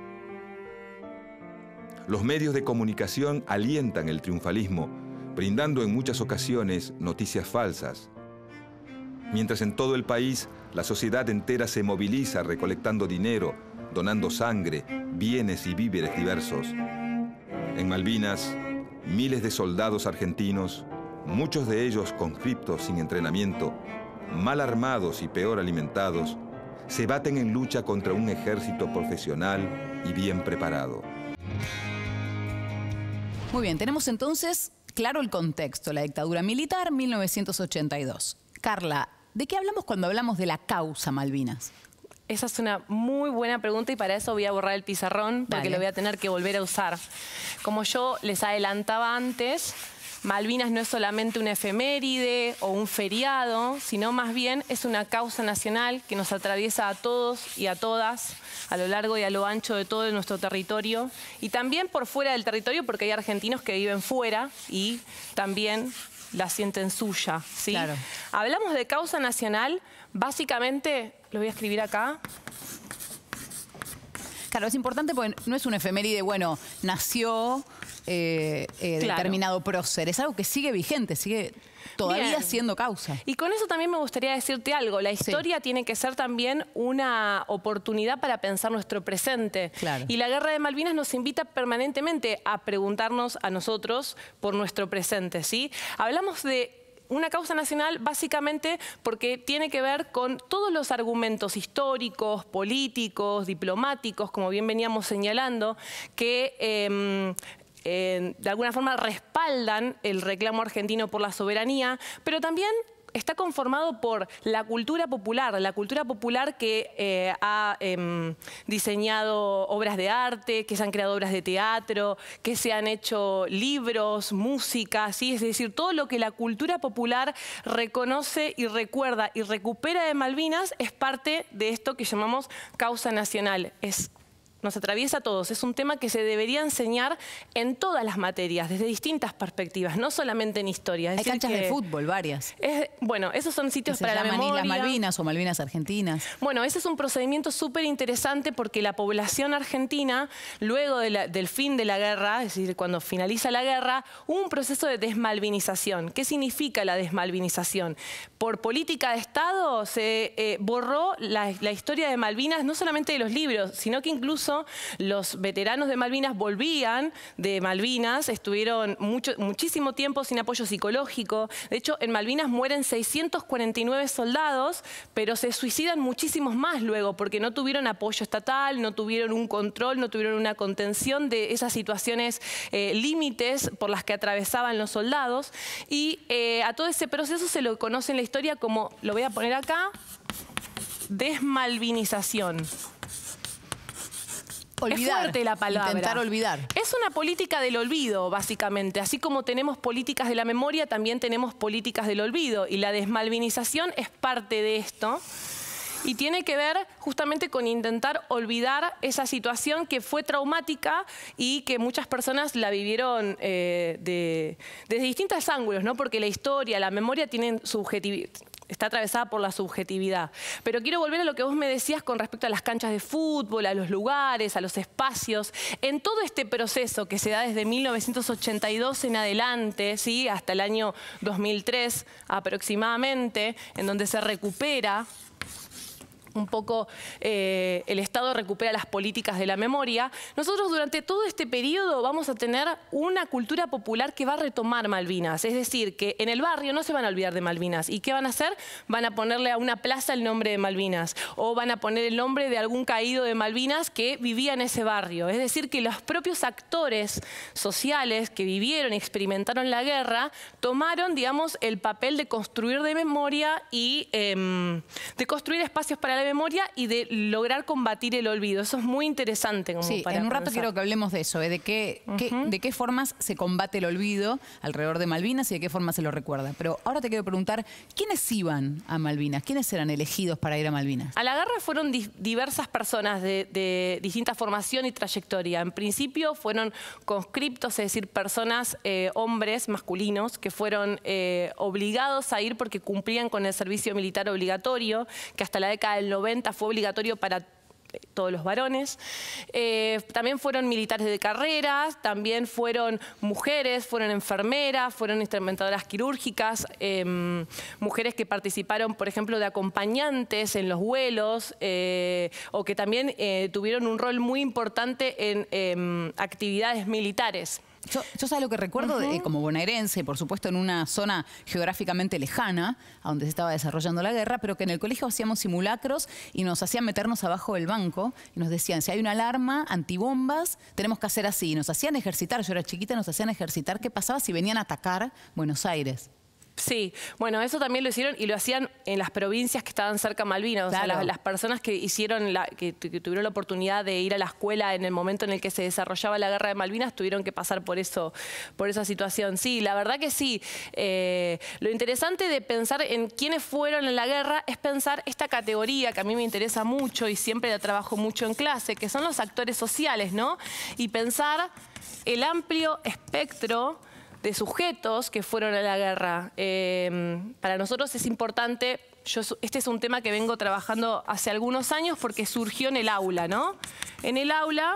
Los medios de comunicación alientan el triunfalismo, brindando en muchas ocasiones noticias falsas. Mientras en todo el país, la sociedad entera se moviliza recolectando dinero, donando sangre, bienes y víveres diversos. En Malvinas, miles de soldados argentinos, muchos de ellos conscriptos sin entrenamiento, mal armados y peor alimentados, se baten en lucha contra un ejército profesional y bien preparado.
Muy bien, tenemos entonces claro el contexto, la dictadura militar, 1982. Carla, ¿de qué hablamos cuando hablamos de la causa Malvinas?
Esa es una muy buena pregunta y para eso voy a borrar el pizarrón porque lo voy a tener que volver a usar. Como yo les adelantaba antes, Malvinas no es solamente una efeméride o un feriado, sino más bien es una causa nacional que nos atraviesa a todos y a todas a lo largo y a lo ancho de todo nuestro territorio y también por fuera del territorio porque hay argentinos que viven fuera y también la sienten suya, ¿sí?
Claro.
Hablamos de causa nacional, básicamente, lo voy a escribir acá.
Claro, es importante porque no es una efeméride, bueno, nació determinado prócer. Es algo que sigue vigente, sigue todavía
Bien.
siendo causa.
Y con eso también me gustaría decirte algo. La historia tiene que ser también una oportunidad para pensar nuestro presente.
Claro.
Y la Guerra de Malvinas nos invita permanentemente a preguntarnos a nosotros por nuestro presente, ¿sí? Hablamos de una causa nacional básicamente porque tiene que ver con todos los argumentos históricos, políticos, diplomáticos, como bien veníamos señalando, que de alguna forma respaldan el reclamo argentino por la soberanía, pero también está conformado por la cultura popular que ha diseñado obras de arte, que se han creado obras de teatro, que se han hecho libros, música, ¿sí? Es decir, todo lo que la cultura popular reconoce y recuerda y recupera de Malvinas es parte de esto que llamamos causa nacional. Nos atraviesa a todos. Es un tema que se debería enseñar en todas las materias, desde distintas perspectivas, no solamente en historia.
Hay canchas de fútbol, varias.
Bueno, esos son sitios
Que se
para la
llaman
memoria.
Islas Malvinas o Malvinas Argentinas.
Bueno, ese es un procedimiento súper interesante porque la población argentina, luego del fin de la guerra, es decir, cuando finaliza la guerra, hubo un proceso de desmalvinización. ¿Qué significa la desmalvinización? Por política de Estado se borró la historia de Malvinas, no solamente de los libros, sino que incluso los veteranos de Malvinas volvían de Malvinas, estuvieron muchísimo tiempo sin apoyo psicológico. De hecho, en Malvinas mueren 649 soldados, pero se suicidan muchísimos más luego porque no tuvieron apoyo estatal, no tuvieron un control, no tuvieron una contención de esas situaciones límites por las que atravesaban los soldados. Y a todo ese proceso se lo conoce en la historia como, lo voy a poner acá, desmalvinización.
Olvidar,
es fuerte la palabra.
intentar olvidar.
Es una política del olvido, básicamente. Así como tenemos políticas de la memoria, también tenemos políticas del olvido. Y la desmalvinización es parte de esto. Y tiene que ver justamente con intentar olvidar esa situación que fue traumática y que muchas personas la vivieron desde distintos ángulos, ¿no? Porque la historia, la memoria tienen subjetividad. Está atravesada por la subjetividad. Pero quiero volver a lo que vos me decías con respecto a las canchas de fútbol, a los lugares, a los espacios. En todo este proceso que se da desde 1982 en adelante, ¿sí? Hasta el año 2003 aproximadamente, en donde se recupera un poco, el Estado recupera las políticas de la memoria. Nosotros durante todo este periodo vamos a tener una cultura popular que va a retomar Malvinas. Es decir, que en el barrio no se van a olvidar de Malvinas. ¿Y qué van a hacer? Van a ponerle a una plaza el nombre de Malvinas. O van a poner el nombre de algún caído de Malvinas que vivía en ese barrio. Es decir, que los propios actores sociales que vivieron y experimentaron la guerra tomaron, digamos, el papel de construir de memoria y de construir espacios para la memoria y de lograr combatir el olvido. Eso es muy interesante. Como
Sí,
para
en un rato
pensar.
quiero que hablemos de eso, de qué formas se combate el olvido alrededor de Malvinas y de qué forma se lo recuerda. Pero ahora te quiero preguntar, ¿quiénes iban a Malvinas? ¿Quiénes eran elegidos para ir a Malvinas?
A la guerra fueron diversas personas de distinta formación y trayectoria. En principio fueron conscriptos, es decir, personas, hombres masculinos, que fueron obligados a ir porque cumplían con el servicio militar obligatorio, que hasta la década del 90 fue obligatorio para todos los varones. También fueron militares de carreras, también fueron mujeres, fueron enfermeras, fueron instrumentadoras quirúrgicas, mujeres que participaron, por ejemplo, de acompañantes en los vuelos o que también tuvieron un rol muy importante en actividades militares.
Yo sabes lo que recuerdo como bonaerense, por supuesto en una zona geográficamente lejana, a donde se estaba desarrollando la guerra, pero que en el colegio hacíamos simulacros y nos hacían meternos abajo del banco y nos decían, si hay una alarma antibombas, tenemos que hacer así. Y nos hacían ejercitar, yo era chiquita, nos hacían ejercitar qué pasaba si venían a atacar Buenos Aires.
Sí, bueno, eso también lo hicieron y lo hacían en las provincias que estaban cerca a Malvinas.
Claro.
O sea, las personas que hicieron, que tuvieron la oportunidad de ir a la escuela en el momento en el que se desarrollaba la guerra de Malvinas, tuvieron que pasar por eso, por esa situación. Sí, la verdad que sí. Lo interesante de pensar en quiénes fueron en la guerra es pensar esta categoría que a mí me interesa mucho y siempre la trabajo mucho en clase, que son los actores sociales, ¿no? Y pensar el amplio espectro de sujetos que fueron a la guerra. Para nosotros es importante, este es un tema que vengo trabajando hace algunos años porque surgió en el aula, ¿no? En el aula,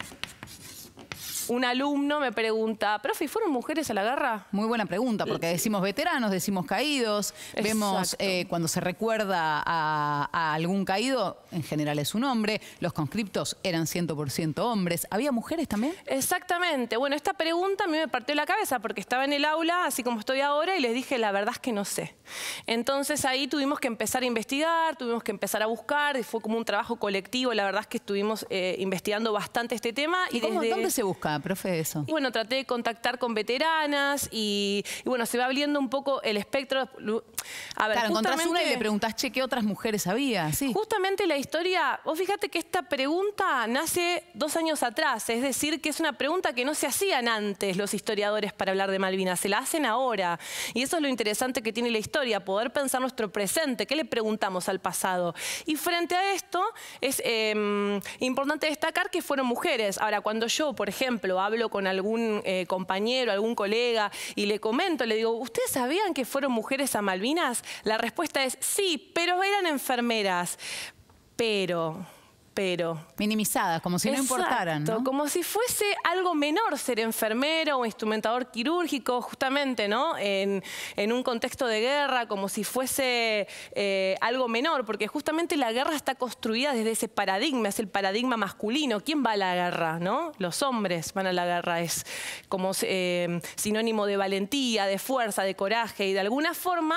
un alumno me pregunta, profe, ¿fueron mujeres a la guerra?
Muy buena pregunta, porque decimos veteranos, decimos caídos, vemos cuando se recuerda a algún caído, en general es un hombre, los conscriptos eran 100% hombres. ¿Había mujeres también?
Exactamente. Bueno, esta pregunta a mí me partió la cabeza porque estaba en el aula, así como estoy ahora, y les dije, la verdad es que no sé. Entonces ahí tuvimos que empezar a investigar, tuvimos que empezar a buscar, y fue como un trabajo colectivo, la verdad es que estuvimos investigando bastante este tema.
¿Y dónde se busca, profe, eso?
Y bueno, traté de contactar con veteranas y bueno, se va abriendo un poco el espectro. A ver,
claro, encontrás una y le preguntás, che, ¿qué otras mujeres había? Sí.
Justamente la historia, vos fíjate que esta pregunta nace 2 años atrás, es decir, que es una pregunta que no se hacían antes los historiadores para hablar de Malvinas, se la hacen ahora. Y eso es lo interesante que tiene la historia, poder pensar nuestro presente, ¿qué le preguntamos al pasado? Y frente a esto es importante destacar que fueron mujeres. Ahora, cuando yo, por ejemplo, hablo con algún compañero, algún colega y le comento, le digo, ¿ustedes sabían que fueron mujeres a Malvinas? La respuesta es sí, pero eran enfermeras. Pero...
minimizadas, como si no importaran, ¿no?
Como si fuese algo menor ser enfermero o instrumentador quirúrgico, justamente, ¿no? En un contexto de guerra, como si fuese algo menor, porque justamente la guerra está construida desde ese paradigma, es el paradigma masculino. ¿Quién va a la guerra, no? Los hombres van a la guerra, es como sinónimo de valentía, de fuerza, de coraje, y de alguna forma...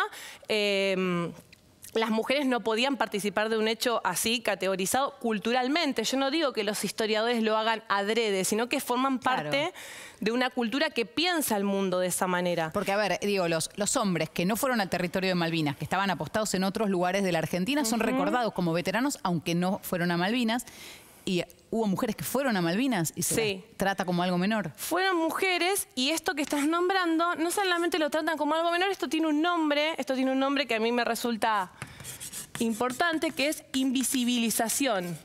las mujeres no podían participar de un hecho así categorizado culturalmente. Yo no digo que los historiadores lo hagan adrede, sino que forman parte de una cultura que piensa el mundo de esa manera.
Porque, a ver, digo, los hombres que no fueron al territorio de Malvinas, que estaban apostados en otros lugares de la Argentina, son recordados como veteranos, aunque no fueron a Malvinas. Y hubo mujeres que fueron a Malvinas y se las trata como algo menor.
Fueron mujeres y esto que estás nombrando no solamente lo tratan como algo menor, esto tiene un nombre que a mí me resulta importante, que es invisibilización.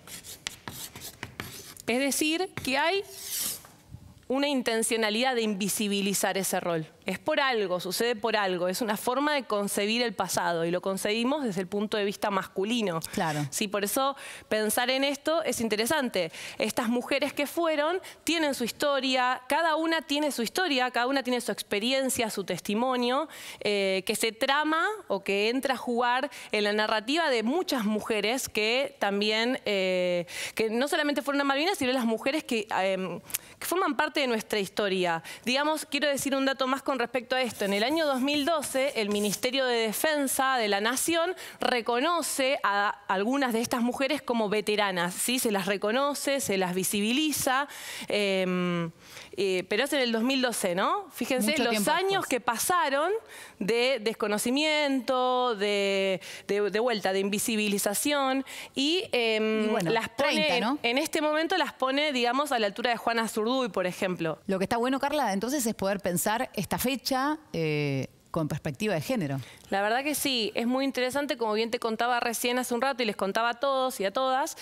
Es decir, que hay una intencionalidad de invisibilizar ese rol. Es por algo, sucede por algo. Es una forma de concebir el pasado y lo concebimos desde el punto de vista masculino.
Claro.
Sí, por eso pensar en esto es interesante. Estas mujeres que fueron tienen su historia, cada una tiene su historia, cada una tiene su experiencia, su testimonio, que se trama o que entra a jugar en la narrativa de muchas mujeres que también, que no solamente fueron a Malvinas, sino las mujeres que forman parte de nuestra historia. Digamos, quiero decir un dato más con respecto a esto. En el año 2012, el Ministerio de Defensa de la Nación reconoce a algunas de estas mujeres como veteranas, ¿sí? Se las reconoce, se las visibiliza, pero es en el 2012, ¿no? Fíjense los años que pasaron de desconocimiento, de vuelta, de invisibilización y bueno, las pone, 30, ¿no? En este momento las pone, digamos, a la altura de Juana Zurduy, por ejemplo.
Lo que está bueno, Carla, entonces es poder pensar esta fecha con perspectiva de género.
La verdad que sí, es muy interesante, como bien te contaba recién hace un rato y les contaba a todos y a todas,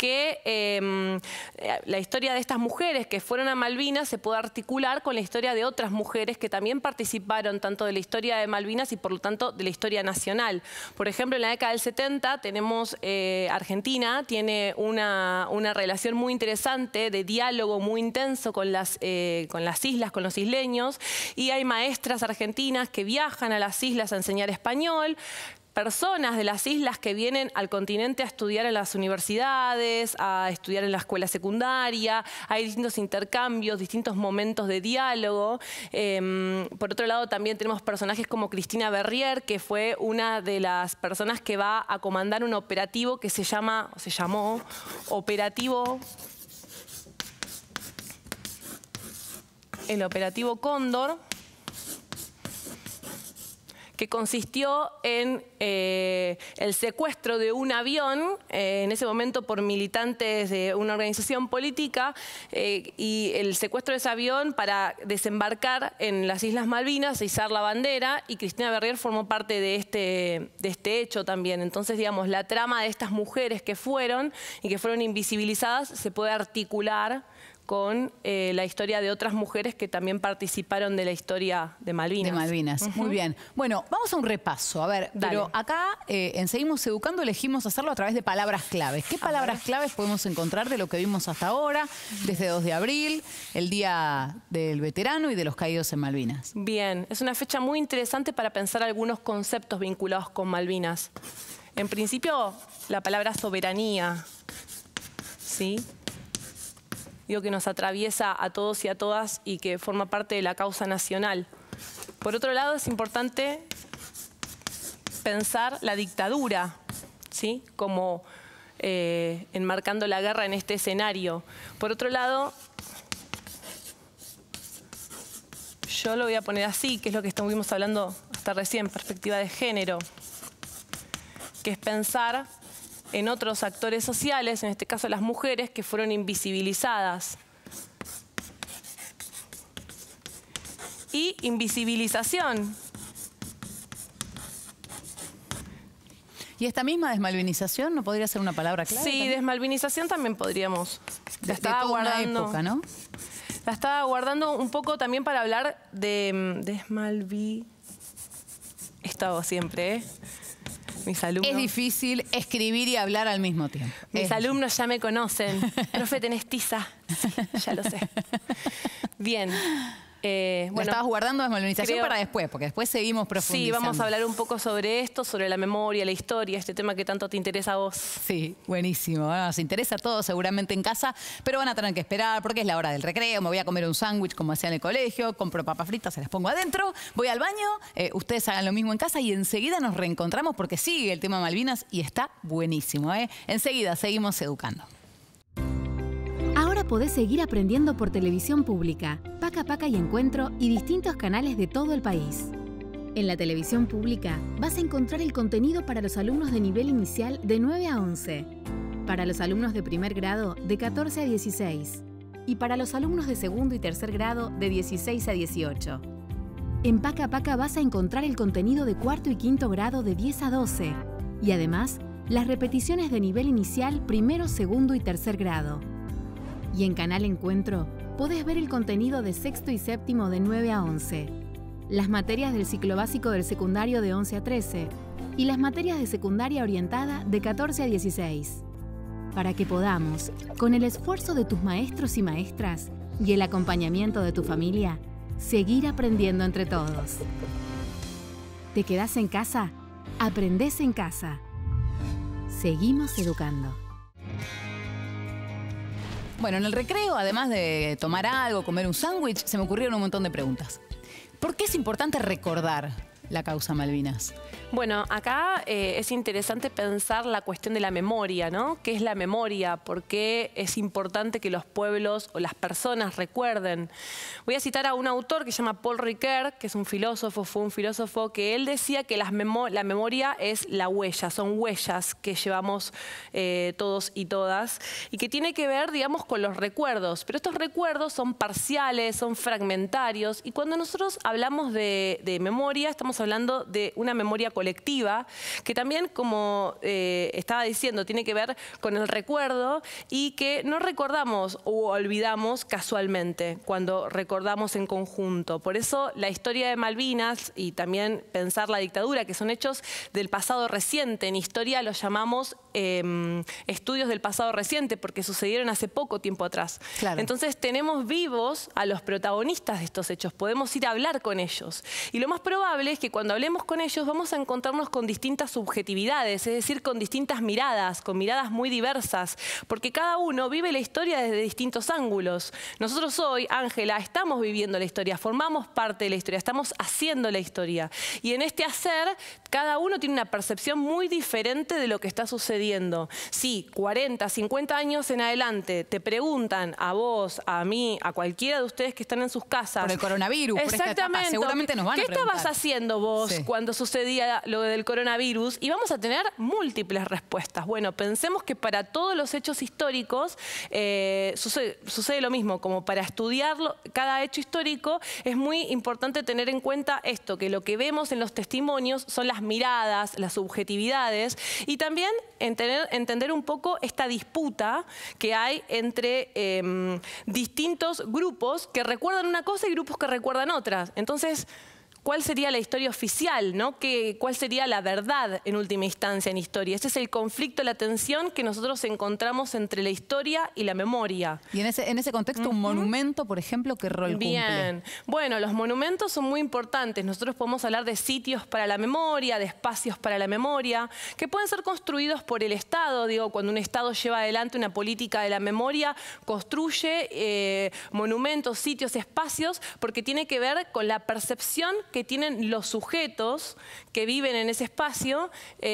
que la historia de estas mujeres que fueron a Malvinas se puede articular con la historia de otras mujeres que también participaron tanto de la historia de Malvinas y por lo tanto de la historia nacional. Por ejemplo, en la década del 70 tenemos, Argentina tiene una relación muy interesante de diálogo muy intenso con las islas, con los isleños, y hay maestras argentinas que viajan a las islas a enseñar español, personas de las islas que vienen al continente a estudiar en las universidades, a estudiar en la escuela secundaria, hay distintos intercambios, distintos momentos de diálogo. Por otro lado, también tenemos personajes como Cristina Berrier, que fue una de las personas que va a comandar un operativo que se llamó Operativo... el Operativo Cóndor, que consistió en el secuestro de un avión, en ese momento por militantes de una organización política, y el secuestro de ese avión para desembarcar en las Islas Malvinas, izar la bandera, y Cristina Berrier formó parte de este hecho también. Entonces, digamos, la trama de estas mujeres que fueron y que fueron invisibilizadas se puede articular con la historia de otras mujeres que también participaron de la historia de Malvinas.
De Malvinas, muy bien. Bueno, vamos a un repaso. A ver,
Dale.
pero acá en Seguimos Educando elegimos hacerlo a través de palabras claves. ¿Qué palabras claves podemos encontrar de lo que vimos hasta ahora, desde 2 de abril, el Día del Veterano y de los Caídos en Malvinas?
Bien, es una fecha muy interesante para pensar algunos conceptos vinculados con Malvinas. En principio, la palabra soberanía, ¿sí? Digo que nos atraviesa a todos y a todas y que forma parte de la causa nacional. Por otro lado, es importante pensar la dictadura, ¿sí? Como enmarcando la guerra en este escenario. Por otro lado, yo lo voy a poner así, que es lo que estuvimos hablando hasta recién, perspectiva de género, que es pensar en otros actores sociales, en este caso las mujeres, que fueron invisibilizadas. Y invisibilización.
¿Y esta misma desmalvinización no podría ser una palabra clave?
Sí,
también?
desmalvinización también podríamos.
De toda una época, ¿no?
La estaba guardando un poco también para hablar de Estado siempre, ¿eh? Mis alumnos.
Es difícil escribir y hablar al mismo tiempo.
Mis alumnos ya me conocen. Profe, tenés tiza. Sí, ya lo sé. Bien.
Bueno, estabas guardando desmalvinización para después, porque después seguimos profundizando.
Sí, vamos a hablar un poco sobre esto, sobre la memoria, la historia, este tema que tanto te interesa a vos.
Sí, buenísimo. Bueno, nos interesa a todos seguramente en casa, pero van a tener que esperar porque es la hora del recreo. Me voy a comer un sándwich como hacía en el colegio, compro papas fritas, se las pongo adentro, voy al baño, ustedes hagan lo mismo en casa y enseguida nos reencontramos porque sigue el tema Malvinas y está buenísimo. Enseguida seguimos educando.
Ahora podés seguir aprendiendo por televisión pública, Paca Paca y Encuentro y distintos canales de todo el país. En la televisión pública vas a encontrar el contenido para los alumnos de nivel inicial de 9 a 11, para los alumnos de primer grado de 14 a 16 y para los alumnos de segundo y tercer grado de 16 a 18. En Paca Paca vas a encontrar el contenido de cuarto y quinto grado de 10 a 12 y además las repeticiones de nivel inicial primero, segundo y tercer grado. Y en Canal Encuentro podés ver el contenido de sexto y séptimo de 9 a 11, las materias del ciclo básico del secundario de 11 a 13 y las materias de secundaria orientada de 14 a 16. Para que podamos, con el esfuerzo de tus maestros y maestras y el acompañamiento de tu familia, seguir aprendiendo entre todos. ¿Te quedás en casa? Aprendés en casa. Seguimos educando.
Bueno, en el recreo, además de tomar algo, comer un sándwich, se me ocurrieron un montón de preguntas. ¿Por qué es importante recordar la causa Malvinas?
Bueno, acá es interesante pensar la cuestión de la memoria, ¿no? ¿Qué es la memoria? ¿Por qué es importante que los pueblos o las personas recuerden? Voy a citar a un autor que se llama Paul Ricoeur, que es un filósofo, fue un filósofo, que él decía que la memoria es la huella, son huellas que llevamos todos y todas, y que tiene que ver, digamos, con los recuerdos. Pero estos recuerdos son parciales, son fragmentarios, y cuando nosotros hablamos de memoria, estamos hablando de una memoria colectiva, que también, como estaba diciendo, tiene que ver con el recuerdo y que no recordamos o olvidamos casualmente cuando recordamos en conjunto. Por eso la historia de Malvinas y también pensar la dictadura, que son hechos del pasado reciente. En historia los llamamos estudios del pasado reciente porque sucedieron hace poco tiempo atrás.
Claro.
Entonces tenemos vivos a los protagonistas de estos hechos, podemos ir a hablar con ellos. Y lo más probable es que cuando hablemos con ellos vamos a encontrarnos con distintas subjetividades, es decir, con distintas miradas, con miradas muy diversas, porque cada uno vive la historia desde distintos ángulos. Nosotros hoy, Ángela, estamos viviendo la historia, formamos parte de la historia, estamos haciendo la historia. Y en este hacer, cada uno tiene una percepción muy diferente de lo que está sucediendo. Si 40, 50 años en adelante te preguntan a vos, a mí, a cualquiera de ustedes que están en sus casas...
Por el coronavirus, por esta etapa, seguramente nos van a preguntar.
¿Qué estabas haciendo vos cuando sucedía lo del coronavirus? Y vamos a tener múltiples respuestas. Bueno, pensemos que para todos los hechos históricos sucede lo mismo. Como para estudiarlo, cada hecho histórico, es muy importante tener en cuenta esto, que lo que vemos en los testimonios son las miradas, las subjetividades, y también entender un poco esta disputa que hay entre distintos grupos que recuerdan una cosa y grupos que recuerdan otras. Entonces, ¿cuál sería la historia oficial, ¿no? ¿Cuál sería la verdad en última instancia en historia? Ese es el conflicto, la tensión que nosotros encontramos entre la historia y la memoria.
Y en ese contexto, un monumento, por ejemplo, ¿qué rol cumple?
Bien. Bueno, los monumentos son muy importantes. Nosotros podemos hablar de sitios para la memoria, de espacios para la memoria, que pueden ser construidos por el Estado. Digo, cuando un Estado lleva adelante una política de la memoria, construye monumentos, sitios, espacios, porque tiene que ver con la percepción que tienen los sujetos que viven en ese espacio,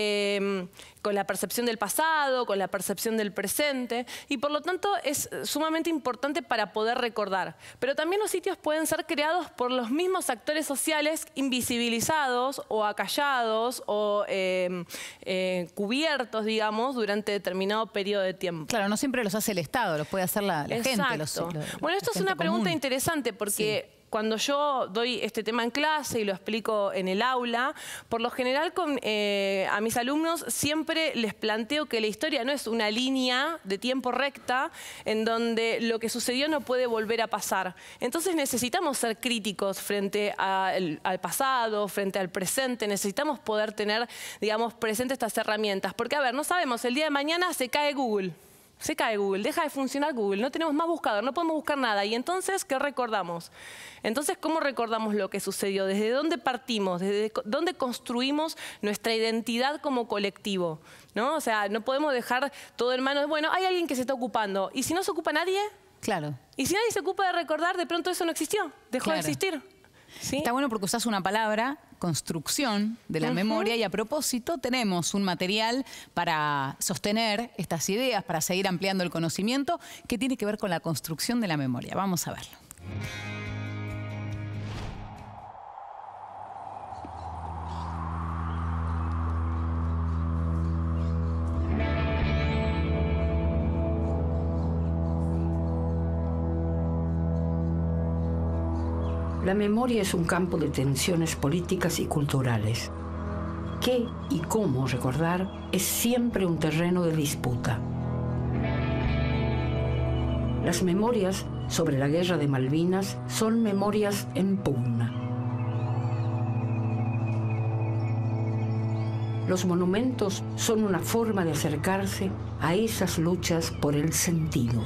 con la percepción del pasado, con la percepción del presente, y por lo tanto es sumamente importante para poder recordar. Pero también los sitios pueden ser creados por los mismos actores sociales invisibilizados o acallados o cubiertos, digamos, durante determinado periodo de tiempo.
Claro, no siempre los hace el Estado, los puede hacer la gente.
Bueno, esto es una pregunta interesante porque... Sí. Cuando yo doy este tema en clase y lo explico en el aula, por lo general a mis alumnos siempre les planteo que la historia no es una línea de tiempo recta en donde lo que sucedió no puede volver a pasar. Entonces necesitamos ser críticos frente al pasado, frente al presente, necesitamos poder tener, digamos, presentes estas herramientas. Porque, a ver, no sabemos, el día de mañana se cae Google. Se cae Google, deja de funcionar Google, no tenemos más buscador, no podemos buscar nada. Y entonces, ¿qué recordamos? Entonces, ¿cómo recordamos lo que sucedió? ¿Desde dónde partimos? ¿Desde dónde construimos nuestra identidad como colectivo? ¿No? O sea, no podemos dejar todo en manos. Bueno, hay alguien que se está ocupando. ¿Y si no se ocupa nadie?
Claro.
¿Y si nadie se ocupa de recordar, de pronto eso no existió? Dejó de existir. ¿Sí?
Está bueno porque usás una palabra, construcción de la memoria, y a propósito tenemos un material para sostener estas ideas, para seguir ampliando el conocimiento, que tiene que ver con la construcción de la memoria. Vamos a verlo.
La memoria es un campo de tensiones políticas y culturales. ¿Qué y cómo recordar es siempre un terreno de disputa? Las memorias sobre la Guerra de Malvinas son memorias en pugna. Los monumentos son una forma de acercarse a esas luchas por el sentido.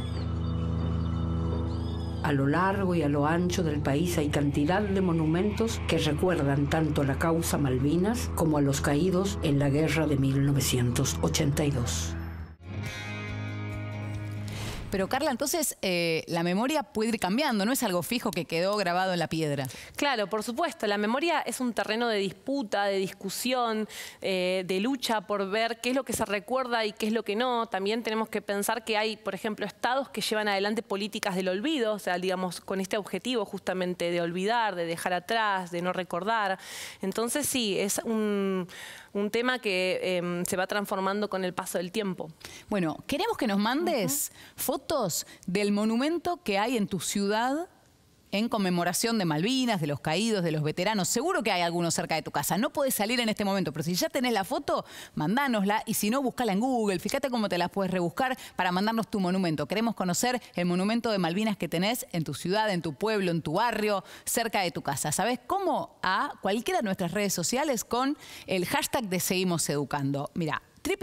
A lo largo y a lo ancho del país hay cantidad de monumentos que recuerdan tanto a la causa Malvinas como a los caídos en la guerra de 1982.
Pero Carla, entonces la memoria puede ir cambiando, no es algo fijo que quedó grabado en la piedra.
Claro, por supuesto. La memoria es un terreno de disputa, de discusión, de lucha por ver qué es lo que se recuerda y qué es lo que no. También tenemos que pensar que hay, por ejemplo, estados que llevan adelante políticas del olvido, o sea, digamos, con este objetivo justamente de olvidar, de dejar atrás, de no recordar. Entonces sí, es un tema que se va transformando con el paso del tiempo.
Bueno, queremos que nos mandes fotos del monumento que hay en tu ciudad en conmemoración de Malvinas, de los caídos, de los veteranos. Seguro que hay alguno cerca de tu casa. No podés salir en este momento, pero si ya tenés la foto, mandánosla, y si no, buscala en Google. Fíjate cómo te la puedes rebuscar para mandarnos tu monumento. Queremos conocer el monumento de Malvinas que tenés en tu ciudad, en tu pueblo, en tu barrio, cerca de tu casa. ¿Sabés cómo? A cualquiera de nuestras redes sociales con el hashtag de Seguimos Educando. Mira,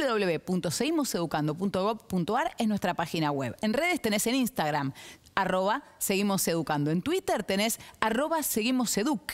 www.seguimoseducando.gov.ar es nuestra página web. En redes tenés en Instagram, @seguimoseducando. En Twitter tenés @seguimoseduc.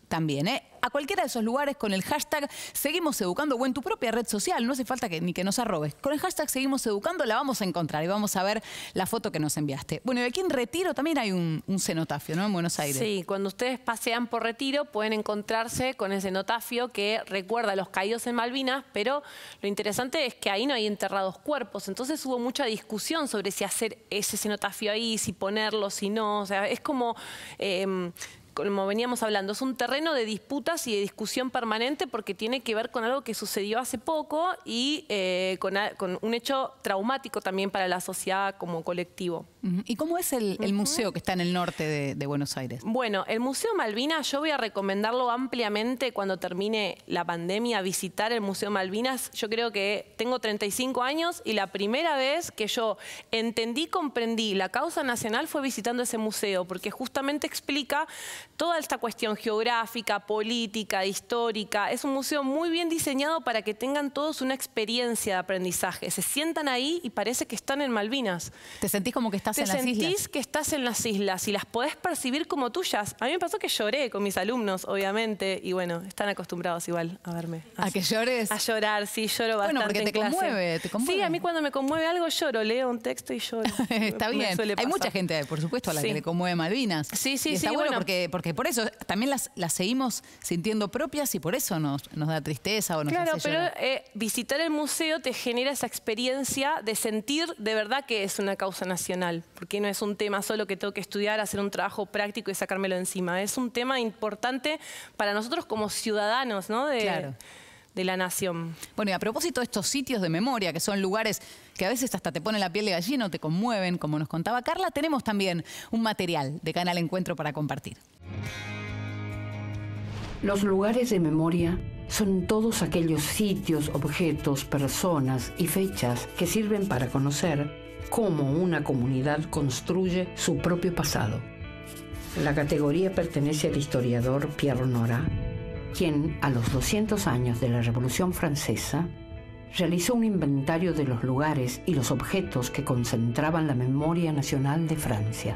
también, ¿eh? A cualquiera de esos lugares con el hashtag Seguimos Educando o en tu propia red social, no hace falta ni que nos arrobes. Con el hashtag Seguimos Educando la vamos a encontrar y vamos a ver la foto que nos enviaste. Bueno, y aquí en Retiro también hay un cenotafio, ¿no? En Buenos Aires.
Sí, cuando ustedes pasean por Retiro pueden encontrarse con el cenotafio que recuerda a los caídos en Malvinas, pero lo interesante es que ahí no hay enterrados cuerpos, entonces hubo mucha discusión sobre si hacer ese cenotafio ahí, si ponerlo, si no, o sea, es como veníamos hablando, es un terreno de disputas y de discusión permanente porque tiene que ver con algo que sucedió hace poco y con un hecho traumático también para la sociedad como colectivo.
¿Y cómo es el museo que está en el norte de Buenos Aires?
Bueno, el Museo Malvinas, yo voy a recomendarlo ampliamente cuando termine la pandemia, visitar el Museo Malvinas. Yo creo que tengo 35 años y la primera vez que yo comprendí la causa nacional fue visitando ese museo, porque justamente explica toda esta cuestión geográfica, política, histórica. Es un museo muy bien diseñado para que tengan todos una experiencia de aprendizaje. Se sientan ahí y parece que están en Malvinas.
¿Te sentís como que estás en las islas?
Te sentís que estás en las islas y las podés percibir como tuyas. A mí me pasó que lloré con mis alumnos, obviamente, y bueno, están acostumbrados igual a verme.
¿A que llores?
A llorar, sí, lloro bastante.
Bueno, porque te conmueve.
Sí, a mí cuando me conmueve algo lloro, leo un texto y lloro.
Está bien. Hay mucha gente, por supuesto, a la que le conmueve Malvinas.
Sí,
y está bueno porque por eso también las seguimos sintiendo propias y por eso nos da tristeza o nos hace llorar.
Claro, pero visitar el museo te genera esa experiencia de sentir de verdad que es una causa nacional, porque no es un tema solo que tengo que estudiar, hacer un trabajo práctico y sacármelo encima. Es un tema importante para nosotros como ciudadanos, ¿no? De la nación.
Bueno, y a propósito de estos sitios de memoria, que son lugares que a veces hasta te ponen la piel de gallina o te conmueven, como nos contaba Carla, tenemos también un material de Canal Encuentro para compartir.
Los lugares de memoria son todos aquellos sitios, objetos, personas y fechas que sirven para conocer cómo una comunidad construye su propio pasado. La categoría pertenece al historiador Pierre Nora, quien, a los 200 años de la Revolución Francesa, realizó un inventario de los lugares y los objetos que concentraban la memoria nacional de Francia.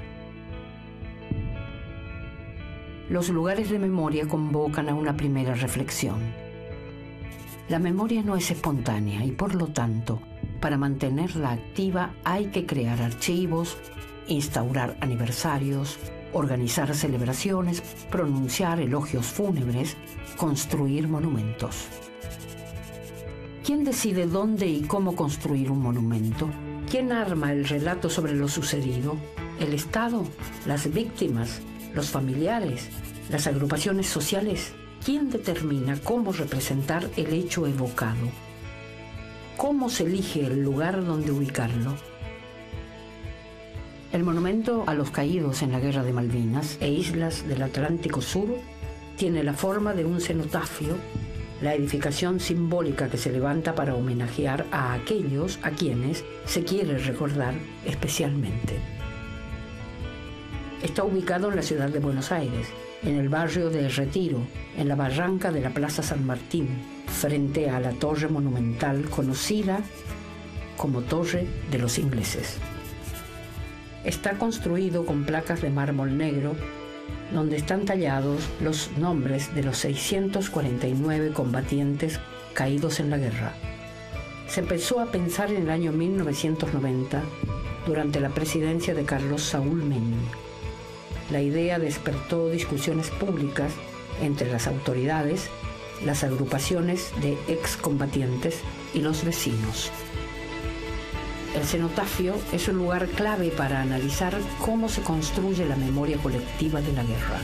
Los lugares de memoria convocan a una primera reflexión. La memoria no es espontánea y, por lo tanto, para mantenerla activa hay que crear archivos, instaurar aniversarios, organizar celebraciones, pronunciar elogios fúnebres, construir monumentos. ¿Quién decide dónde y cómo construir un monumento? ¿Quién arma el relato sobre lo sucedido? ¿El Estado? ¿Las víctimas? ¿Los familiares? ¿Las agrupaciones sociales? ¿Quién determina cómo representar el hecho evocado? ¿Cómo se elige el lugar donde ubicarlo? El monumento a los caídos en la Guerra de Malvinas e islas del Atlántico Sur tiene la forma de un cenotafio, la edificación simbólica que se levanta para homenajear a aquellos a quienes se quiere recordar especialmente. Está ubicado en la ciudad de Buenos Aires, en el barrio de Retiro, en la barranca de la Plaza San Martín, frente a la torre monumental conocida como Torre de los Ingleses. Está construido con placas de mármol negro, donde están tallados los nombres de los 649 combatientes caídos en la guerra. Se empezó a pensar en el año 1990, durante la presidencia de Carlos Saúl Menem. La idea despertó discusiones públicas entre las autoridades, las agrupaciones de excombatientes y los vecinos. El cenotafio es un lugar clave para analizar cómo se construye la memoria colectiva de la guerra.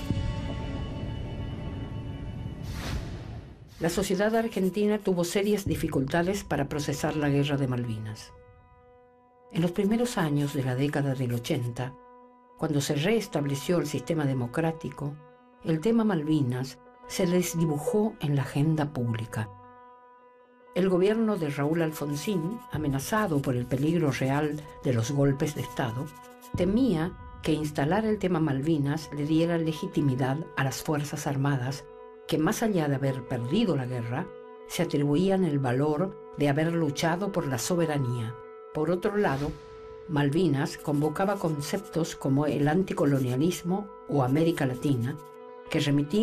La sociedad argentina tuvo serias dificultades para procesar la guerra de Malvinas. En los primeros años de la década del 80, cuando se restableció el sistema democrático, el tema Malvinas se desdibujó en la agenda pública. El gobierno de Raúl Alfonsín, amenazado por el peligro real de los golpes de Estado, temía que instalar el tema Malvinas le diera legitimidad a las Fuerzas Armadas, que más allá de haber perdido la guerra, se atribuían el valor de haber luchado por la soberanía. Por otro lado, Malvinas convocaba conceptos como el anticolonialismo o América Latina, que remitían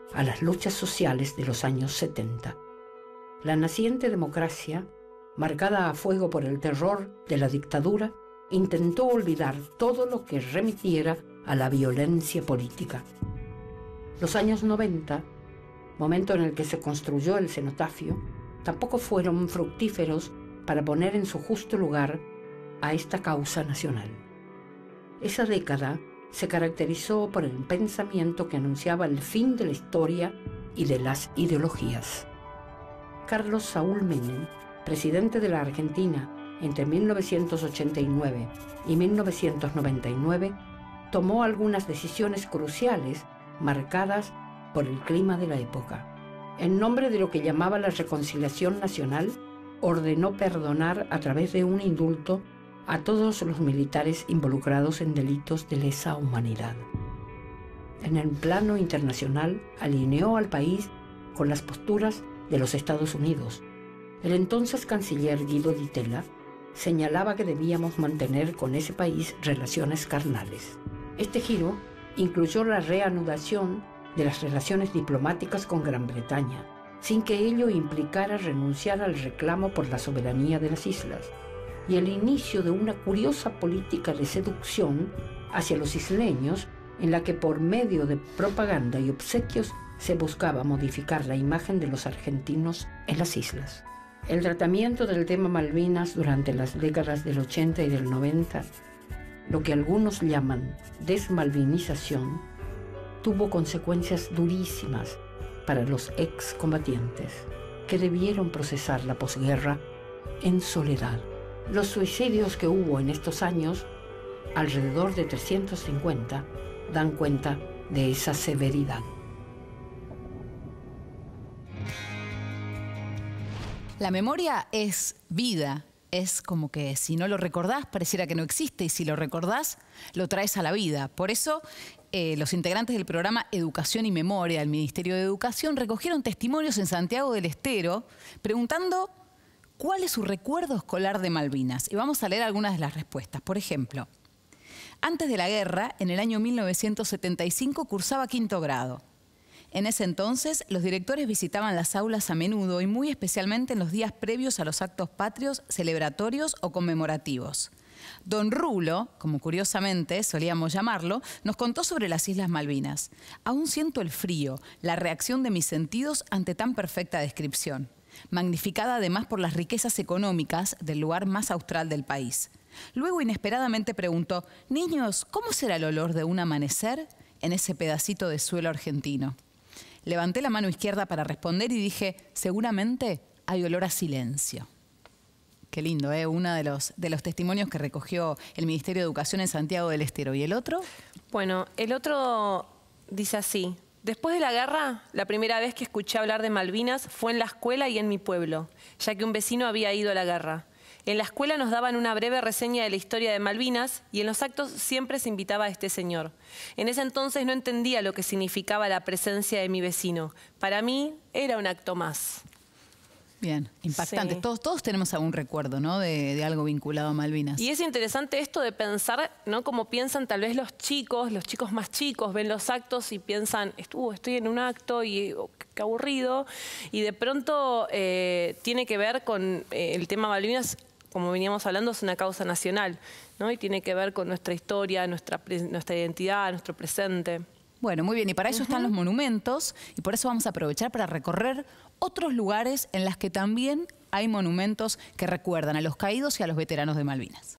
a las luchas sociales de los años 70. La naciente democracia, marcada a fuego por el terror de la dictadura, intentó olvidar todo lo que remitiera a la violencia política. Los años 90, momento en el que se construyó el cenotafio, tampoco fueron fructíferos para poner en su justo lugar a esta causa nacional. Esa década se caracterizó por el pensamiento que anunciaba el fin de la historia y de las ideologías. Carlos Saúl Menem, presidente de la Argentina entre 1989 y 1999, tomó algunas decisiones cruciales marcadas por el clima de la época. En nombre de lo que llamaba la reconciliación nacional, ordenó perdonar a través de un indulto a todos los militares involucrados en delitos de lesa humanidad. En el plano internacional, alineó al país con las posturas de los Estados Unidos. El entonces canciller Guido Di Tella señalaba que debíamos mantener con ese país relaciones carnales. Este giro incluyó la reanudación de las relaciones diplomáticas con Gran Bretaña, sin que ello implicara renunciar al reclamo por la soberanía de las islas, y el inicio de una curiosa política de seducción hacia los isleños, en la que por medio de propaganda y obsequios se buscaba modificar la imagen de los argentinos en las islas. El tratamiento del tema Malvinas durante las décadas del 80 y del 90, lo que algunos llaman desmalvinización, tuvo consecuencias durísimas para los excombatientes, que debieron procesar la posguerra en soledad. Los suicidios que hubo en estos años, alrededor de 350, dan cuenta de esa severidad.
La memoria es vida, es como que si no lo recordás pareciera que no existe, y si lo recordás lo traes a la vida. Por eso los integrantes del programa Educación y Memoria del Ministerio de Educación recogieron testimonios en Santiago del Estero preguntando cuál es su recuerdo escolar de Malvinas. Y vamos a leer algunas de las respuestas. Por ejemplo, antes de la guerra, en el año 1975, cursaba quinto grado. En ese entonces, los directores visitaban las aulas a menudo y muy especialmente en los días previos a los actos patrios, celebratorios o conmemorativos. Don Rulo, como curiosamente solíamos llamarlo, nos contó sobre las Islas Malvinas. Aún siento el frío, la reacción de mis sentidos ante tan perfecta descripción, magnificada además por las riquezas económicas del lugar más austral del país. Luego inesperadamente preguntó: niños, ¿cómo será el olor de un amanecer en ese pedacito de suelo argentino? Levanté la mano izquierda para responder y dije: seguramente hay olor a silencio. Qué lindo, ¿eh? Uno de los testimonios que recogió el Ministerio de Educación en Santiago del Estero. ¿Y el otro?
Bueno, el otro dice así: después de la guerra, la primera vez que escuché hablar de Malvinas fue en la escuela y en mi pueblo, ya que un vecino había ido a la guerra. En la escuela nos daban una breve reseña de la historia de Malvinas y en los actos siempre se invitaba a este señor. En ese entonces no entendía lo que significaba la presencia de mi vecino. Para mí era un acto más.
Bien, impactante. Sí. Todos tenemos algún recuerdo, ¿no? de algo vinculado a Malvinas.
Y es interesante esto de pensar, ¿no? Como piensan tal vez los chicos más chicos, ven los actos y piensan: estoy en un acto y qué aburrido. Y de pronto tiene que ver con el tema Malvinas. Como veníamos hablando, es una causa nacional, ¿no? Y tiene que ver con nuestra historia, nuestra identidad, nuestro presente.
Bueno, muy bien. Y para eso están los monumentos. Y por eso vamos a aprovechar para recorrer otros lugares en los que también hay monumentos que recuerdan a los caídos y a los veteranos de Malvinas.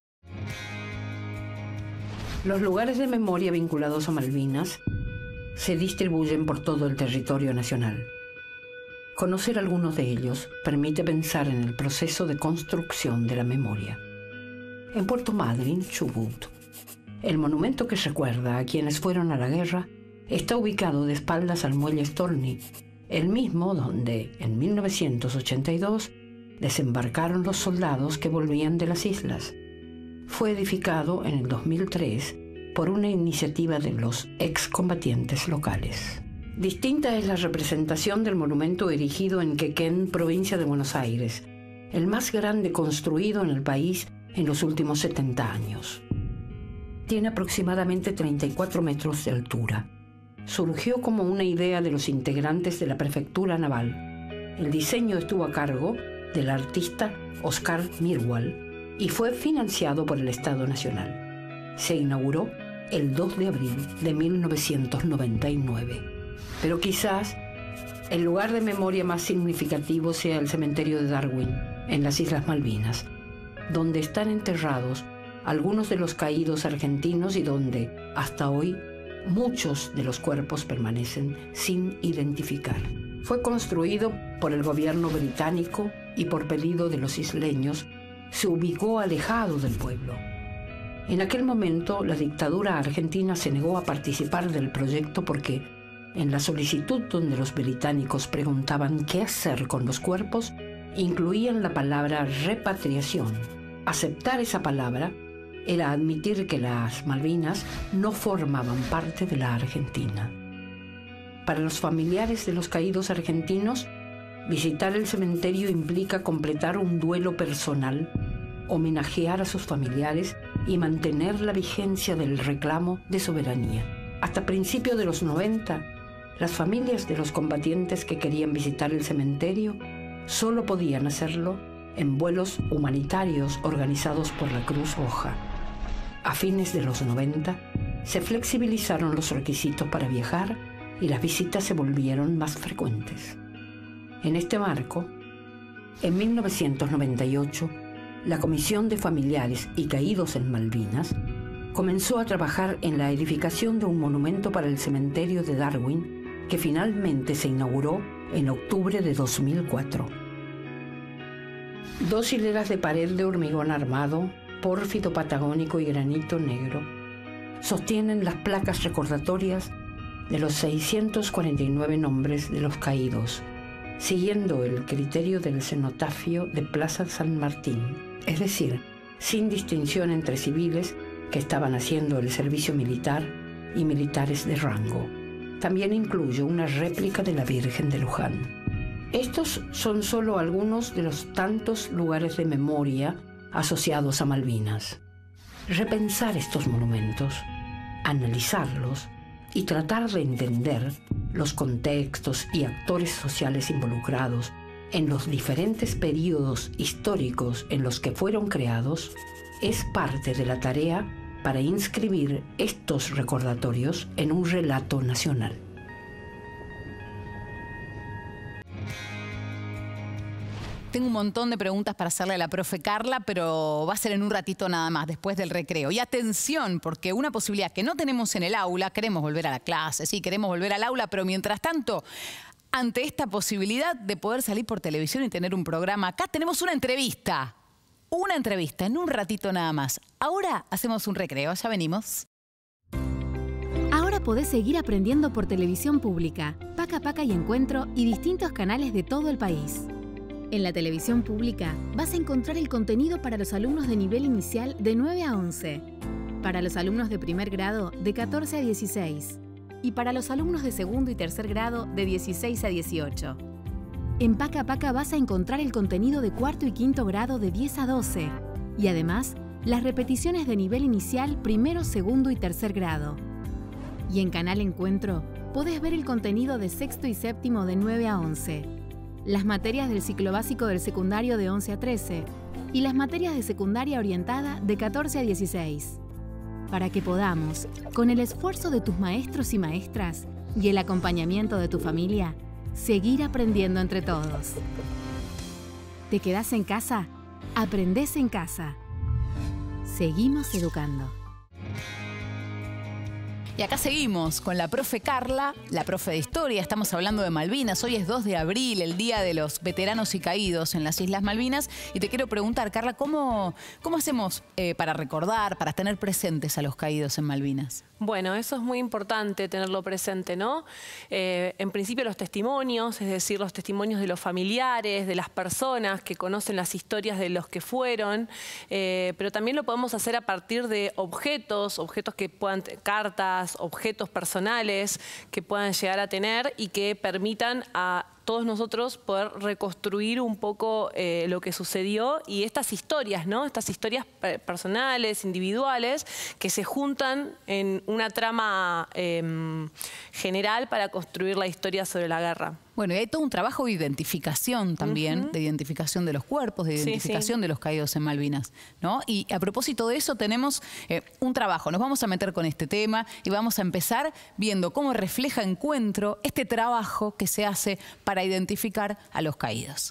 Los lugares de memoria vinculados a Malvinas se distribuyen por todo el territorio nacional. Conocer algunos de ellos permite pensar en el proceso de construcción de la memoria. En Puerto Madryn, Chubut, el monumento que recuerda a quienes fueron a la guerra está ubicado de espaldas al muelle Stolny, el mismo donde, en 1982, desembarcaron los soldados que volvían de las islas. Fue edificado en el 2003 por una iniciativa de los excombatientes locales. Distinta es la representación del monumento erigido en Quequén, provincia de Buenos Aires, el más grande construido en el país en los últimos 70 años. Tiene aproximadamente 34 metros de altura. surgió como una idea de los integrantes de la Prefectura Naval. El diseño estuvo a cargo del artista Oscar Mirwal y fue financiado por el Estado Nacional. Se inauguró el 2 de abril de 1999. Pero quizás el lugar de memoria más significativo sea el cementerio de Darwin, en las Islas Malvinas, donde están enterrados algunos de los caídos argentinos y donde, hasta hoy, muchos de los cuerpos permanecen sin identificar. Fue construido por el gobierno británico y por pedido de los isleños, se ubicó alejado del pueblo. En aquel momento, la dictadura argentina se negó a participar del proyecto porque, en la solicitud donde los británicos preguntaban qué hacer con los cuerpos, incluían la palabra repatriación. Aceptar esa palabra era admitir que las Malvinas no formaban parte de la Argentina. Para los familiares de los caídos argentinos, visitar el cementerio implica completar un duelo personal, homenajear a sus familiares y mantener la vigencia del reclamo de soberanía. Hasta principios de los 90, las familias de los combatientes que querían visitar el cementerio solo podían hacerlo en vuelos humanitarios organizados por la Cruz Roja. A fines de los 90, se flexibilizaron los requisitos para viajar y las visitas se volvieron más frecuentes. En este marco, en 1998, la Comisión de Familiares y Caídos en Malvinas comenzó a trabajar en la edificación de un monumento para el cementerio de Darwin, que finalmente se inauguró en octubre de 2004. 2 hileras de pared de hormigón armado, pórfido patagónico y granito negro sostienen las placas recordatorias de los 649 nombres de los caídos, siguiendo el criterio del cenotafio de Plaza San Martín, es decir, sin distinción entre civiles que estaban haciendo el servicio militar y militares de rango. También incluye una réplica de la Virgen de Luján. Estos son solo algunos de los tantos lugares de memoria asociados a Malvinas. Repensar estos monumentos, analizarlos y tratar de entender los contextos y actores sociales involucrados en los diferentes periodos históricos en los que fueron creados es parte de la tarea para inscribir estos recordatorios en un relato nacional.
Tengo un montón de preguntas para hacerle a la profe Carla, pero va a ser en un ratito nada más, después del recreo. Y atención, porque una posibilidad que no tenemos en el aula, queremos volver a la clase, sí, queremos volver al aula, pero mientras tanto, ante esta posibilidad de poder salir por televisión y tener un programa, acá tenemos una entrevista. Una entrevista en un ratito nada más. Ahora hacemos un recreo, ya venimos.
Ahora podés seguir aprendiendo por televisión pública, Paca Paca y Encuentro y distintos canales de todo el país. En la televisión pública vas a encontrar el contenido para los alumnos de nivel inicial de 9 a 11, para los alumnos de primer grado de 14 a 16 y para los alumnos de segundo y tercer grado de 16 a 18. En Paca Paca vas a encontrar el contenido de cuarto y quinto grado de 10 a 12 y además las repeticiones de nivel inicial primero, segundo y tercer grado. Y en Canal Encuentro podés ver el contenido de sexto y séptimo de 9 a 11, las materias del ciclo básico del secundario de 11 a 13 y las materias de secundaria orientada de 14 a 16. Para que podamos, con el esfuerzo de tus maestros y maestras y el acompañamiento de tu familia, seguir aprendiendo entre todos. ¿Te quedás en casa? Aprendés en casa. Seguimos educando.
Y acá seguimos con la profe Carla, la profe de Historia. Estamos hablando de Malvinas. Hoy es 2 de abril, el Día de los Veteranos y Caídos en las Islas Malvinas. Y te quiero preguntar, Carla, ¿cómo hacemos para recordar, para tener presentes a los caídos en Malvinas?
Bueno, eso es muy importante tenerlo presente, ¿no? En principio los testimonios, es decir, los testimonios de los familiares, de las personas que conocen las historias de los que fueron, pero también lo podemos hacer a partir de objetos que puedan, cartas, objetos personales que puedan llegar a tener y que permitan a todos nosotros poder reconstruir un poco lo que sucedió y estas historias, ¿no? Estas historias personales, individuales, que se juntan en una trama general para construir la historia sobre la guerra.
Bueno, y hay todo un trabajo de identificación también, de identificación de los cuerpos, de identificación de los caídos en Malvinas, ¿no? Y a propósito de eso tenemos un trabajo. Nos vamos a meter con este tema y vamos a empezar viendo cómo refleja Encuentro este trabajo que se hace para identificar a los caídos.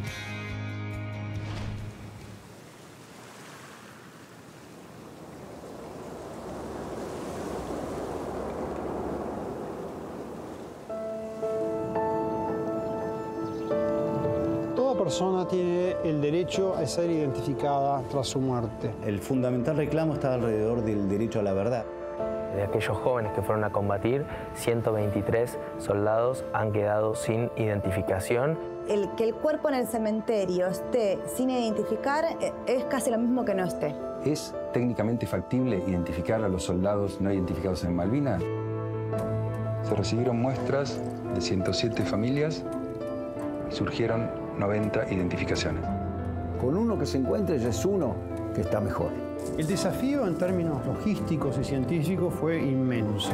Persona tiene el derecho a ser identificada tras su muerte.
El fundamental reclamo está alrededor del derecho a la verdad.
De aquellos jóvenes que fueron a combatir, 123 soldados han quedado sin identificación.
Que el cuerpo en el cementerio esté sin identificar es casi lo mismo que no esté.
¿Es técnicamente factible identificar a los soldados no identificados en Malvinas? Se recibieron muestras de 107 familias y surgieron 90 identificaciones.
Con uno que se encuentre ya es uno que está mejor.
El desafío en términos logísticos y científicos fue inmenso.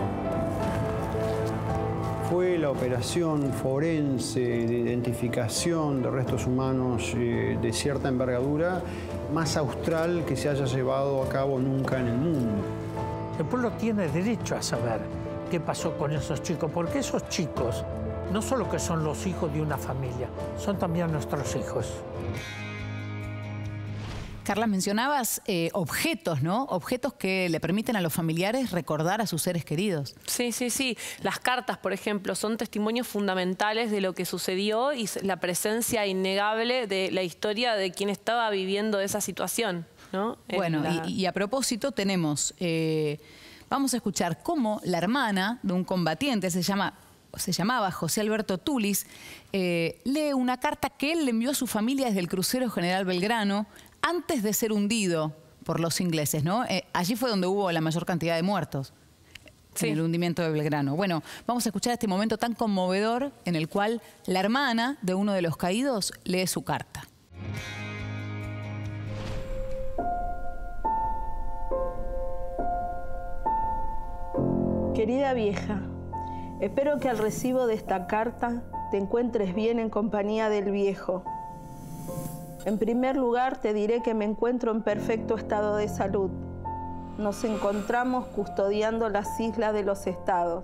Fue la operación forense de identificación de restos humanos de cierta envergadura más austral que se haya llevado a cabo nunca en el mundo.
El pueblo tiene derecho a saber qué pasó con esos chicos, porque esos chicos no solo que son los hijos de una familia, son también nuestros hijos.
Carla, mencionabas objetos, ¿no? Objetos que le permiten a los familiares recordar a sus seres queridos.
Sí, sí, sí. Las cartas, por ejemplo, son testimonios fundamentales de lo que sucedió y la presencia innegable de la historia de quien estaba viviendo esa situación, ¿no?
Bueno, y a propósito tenemos, vamos a escuchar cómo la hermana de un combatiente, se llamaba José Alberto Tulis, lee una carta que él le envió a su familia desde el crucero General Belgrano antes de ser hundido por los ingleses, ¿no? Allí fue donde hubo la mayor cantidad de muertos, en el hundimiento de Belgrano. Bueno, vamos a escuchar este momento tan conmovedor en el cual la hermana de uno de los caídos lee su carta.
Querida vieja, espero que al recibo de esta carta te encuentres bien en compañía del viejo. En primer lugar, te diré que me encuentro en perfecto estado de salud. Nos encontramos custodiando las islas de los estados.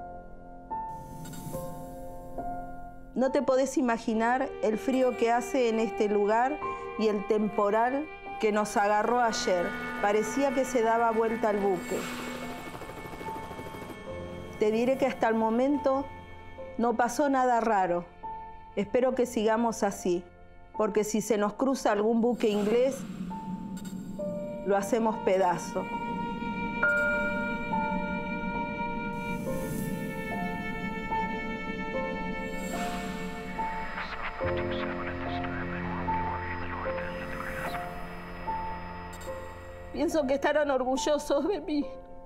No te podés imaginar el frío que hace en este lugar y el temporal que nos agarró ayer. Parecía que se daba vuelta al buque. Te diré que hasta el momento no pasó nada raro. Espero que sigamos así, porque si se nos cruza algún buque inglés, lo hacemos pedazo. Pienso que estarán orgullosos de mí,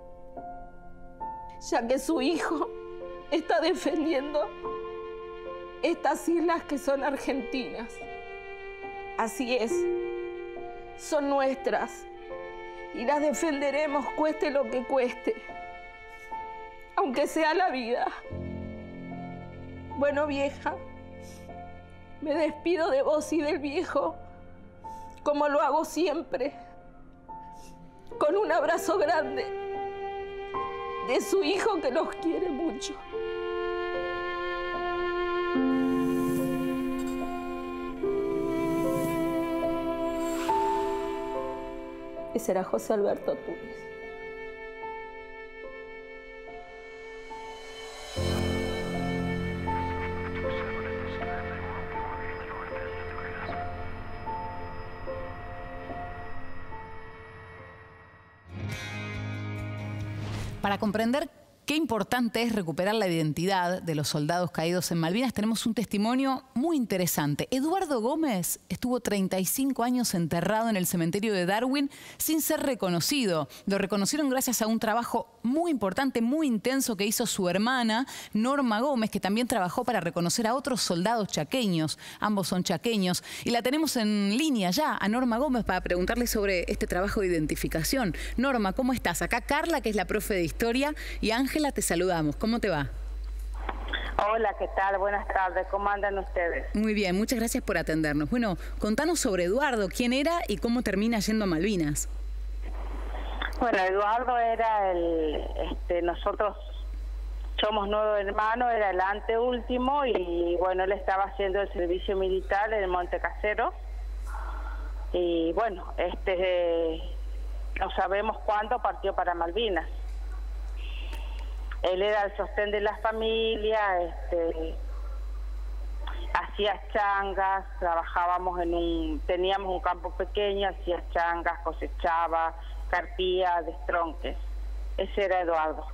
ya que su hijo está defendiendo estas islas que son argentinas. Así es, son nuestras y las defenderemos cueste lo que cueste, aunque sea la vida. Bueno, vieja, me despido de vos y del viejo, como lo hago siempre, con un abrazo grande de su hijo que los quiere mucho. Ese era José Alberto Tulis.
Para comprender Qué importante es recuperar la identidad de los soldados caídos en Malvinas. Tenemos un testimonio muy interesante. Eduardo Gómez estuvo 35 años enterrado en el cementerio de Darwin sin ser reconocido. Lo reconocieron gracias a un trabajo muy importante, muy intenso que hizo su hermana, Norma Gómez, que también trabajó para reconocer a otros soldados chaqueños. Ambos son chaqueños. Y la tenemos en línea ya, a Norma Gómez, para preguntarle sobre este trabajo de identificación. Norma, ¿cómo estás? Acá Carla, que es la profe de historia, y Ángela, te saludamos. ¿Cómo te va?
Hola, ¿qué tal? Buenas tardes. ¿Cómo andan ustedes?
Muy bien, muchas gracias por atendernos. Bueno, contanos sobre Eduardo, quién era y cómo termina yendo a Malvinas.
Bueno, Eduardo era nosotros somos 9 hermanos, era el anteúltimo y bueno, él estaba haciendo el servicio militar en Monte Casero. Y bueno, no sabemos cuándo partió para Malvinas. Él era el sostén de la familia, hacía changas, trabajábamos teníamos un campo pequeño, hacía changas, cosechaba, carpía, destronques. Ese era Eduardo.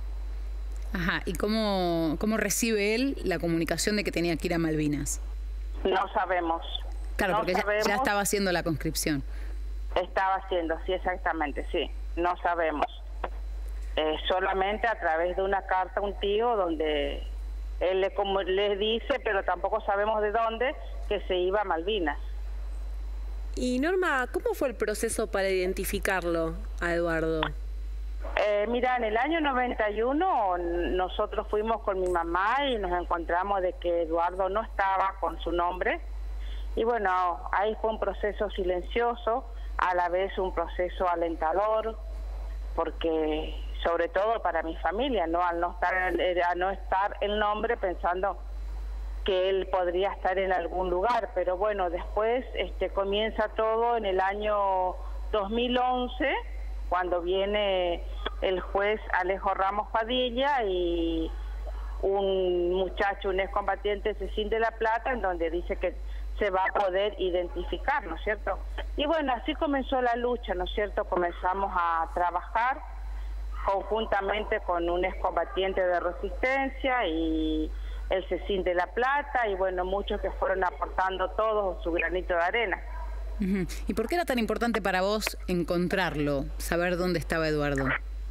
Ajá, ¿y cómo recibe él la comunicación de que tenía que ir a Malvinas?
No sabemos.
Claro, porque ya estaba haciendo la conscripción.
Estaba haciendo, sí, exactamente, sí. No sabemos. Solamente a través de una carta a un tío donde él le dice, pero tampoco sabemos de dónde, que se iba a Malvinas.
Y Norma, ¿cómo fue el proceso para identificarlo a Eduardo?
Mira, en el año 91 nosotros fuimos con mi mamá y nos encontramos de que Eduardo no estaba con su nombre. Y bueno, ahí fue un proceso silencioso, a la vez un proceso alentador, porque sobre todo para mi familia, ¿no? Al no estar el nombre, pensando que él podría estar en algún lugar, pero bueno, después comienza todo en el año 2011, cuando viene el juez Alejo Ramos Padilla y un muchacho, un excombatiente Cecín de la Plata, en donde dice que se va a poder identificar, ¿no es cierto? Y bueno, así comenzó la lucha, ¿no es cierto? Comenzamos a trabajar conjuntamente con un excombatiente de resistencia y el Cecín de la Plata, y bueno, muchos que fueron aportando todos su granito de arena.
¿Y por qué era tan importante para vos encontrarlo, saber dónde estaba Eduardo?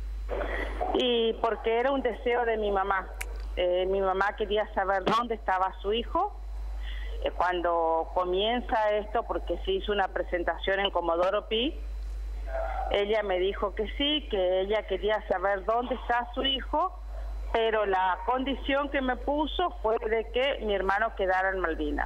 Y porque era un deseo de mi mamá. Mi mamá quería saber dónde estaba su hijo. Cuando comienza esto, porque se hizo una presentación en Comodoro Pi, ella me dijo que sí, que ella quería saber dónde está su hijo, pero la condición que me puso fue de que mi hermano quedara en Malvinas.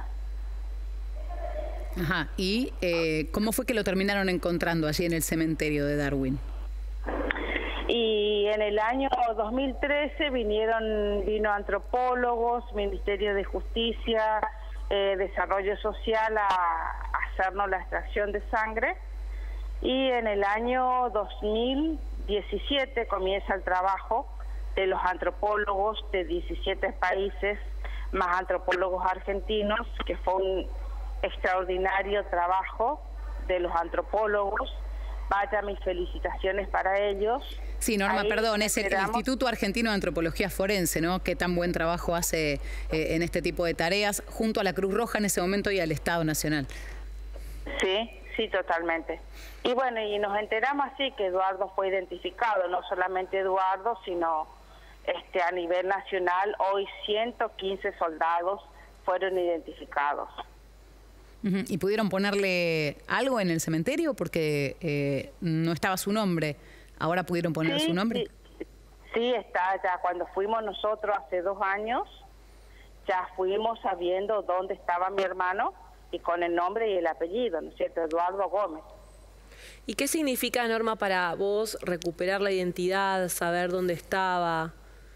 Ajá, ¿y cómo fue que lo terminaron encontrando allí en el cementerio de Darwin?
Y en el año 2013 vino antropólogos, Ministerio de Justicia, Desarrollo Social a hacernos la extracción de sangre, y en el año 2017 comienza el trabajo de los antropólogos de 17 países, más antropólogos argentinos, que fue un extraordinario trabajo de los antropólogos. Vaya, mis felicitaciones para ellos.
Sí, Norma, perdón, es el Instituto Argentino de Antropología Forense, ¿no? Que tan buen trabajo hace en este tipo de tareas, junto a la Cruz Roja en ese momento y al Estado Nacional.
Sí, totalmente. Y bueno, y nos enteramos así que Eduardo fue identificado, no solamente Eduardo, sino a nivel nacional, hoy 115 soldados fueron identificados.
¿Y pudieron ponerle algo en el cementerio? Porque no estaba su nombre. ¿Ahora pudieron poner su nombre?
Sí, está ya. Cuando fuimos nosotros hace 2 años, ya fuimos sabiendo dónde estaba mi hermano y con el nombre y el apellido, ¿no es cierto? Eduardo Gómez.
¿Y qué significa, Norma, para vos recuperar la identidad, saber dónde estaba?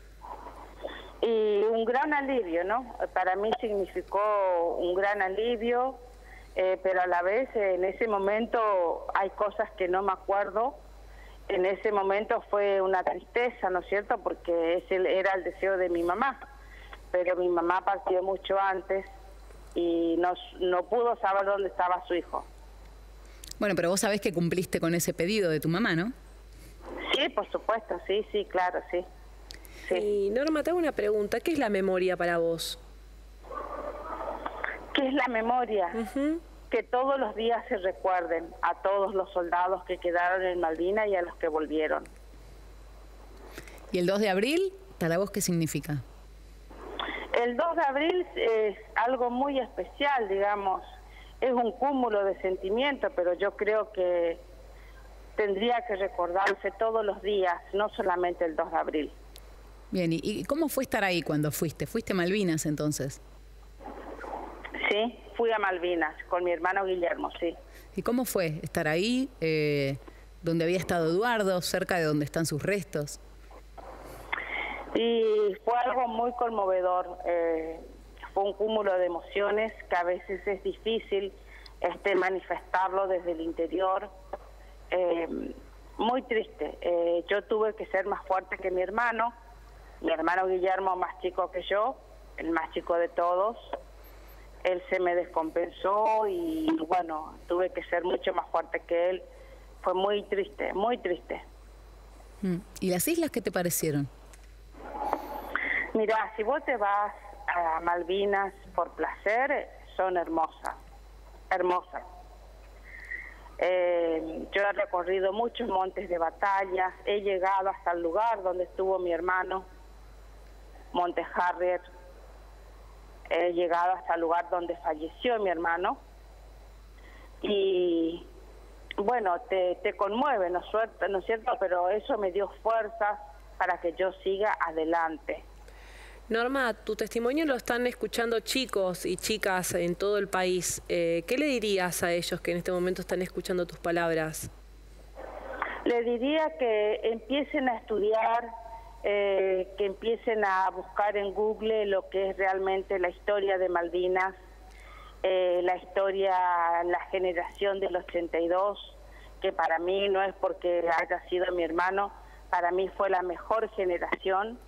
Y un gran alivio, ¿no? Para mí significó un gran alivio, pero a la vez en ese momento hay cosas que no me acuerdo. En ese momento fue una tristeza, ¿no es cierto? Porque ese era el deseo de mi mamá, pero mi mamá partió mucho antes y no pudo saber dónde estaba su hijo.
Bueno, pero vos sabés que cumpliste con ese pedido de tu mamá, ¿no?
Sí, por supuesto, sí, claro, sí. Sí.
Y Norma, te hago una pregunta. ¿Qué es la memoria para vos?
¿Qué es la memoria? Que todos los días se recuerden a todos los soldados que quedaron en Malvinas y a los que volvieron.
¿Y el 2 de abril, para vos qué significa?
El 2 de abril es algo muy especial, digamos. Es un cúmulo de sentimientos, pero yo creo que tendría que recordarse todos los días, no solamente el 2 de abril.
Bien, ¿y cómo fue estar ahí cuando fuiste? ¿Fuiste a Malvinas entonces?
Sí, fui a Malvinas con mi hermano Guillermo, sí.
¿Y cómo fue estar ahí, donde había estado Eduardo, cerca de donde están sus restos?
Y fue algo muy conmovedor. Fue un cúmulo de emociones que a veces es difícil manifestarlo desde el interior. Muy triste. Yo tuve que ser más fuerte que mi hermano Guillermo más chico que yo, el más chico de todos. Él se me descompensó y bueno, tuve que ser mucho más fuerte que él. Fue muy triste, muy triste.
¿Y las islas qué te parecieron?
Mira, si vos te vas a Malvinas por placer, son hermosas, hermosas. Yo he recorrido muchos montes de batallas, he llegado hasta el lugar donde estuvo mi hermano, Monte Harriet, he llegado hasta el lugar donde falleció mi hermano y bueno, te conmueve, ¿no es cierto? Pero eso me dio fuerzas para que yo siga adelante.
Norma, tu testimonio lo están escuchando chicos y chicas en todo el país. ¿Qué le dirías a ellos que en este momento están escuchando tus palabras?
Le diría que empiecen a estudiar, que empiecen a buscar en Google lo que es realmente la historia de Malvinas, la generación del 82, que para mí no es porque haya sido mi hermano, para mí fue la mejor generación.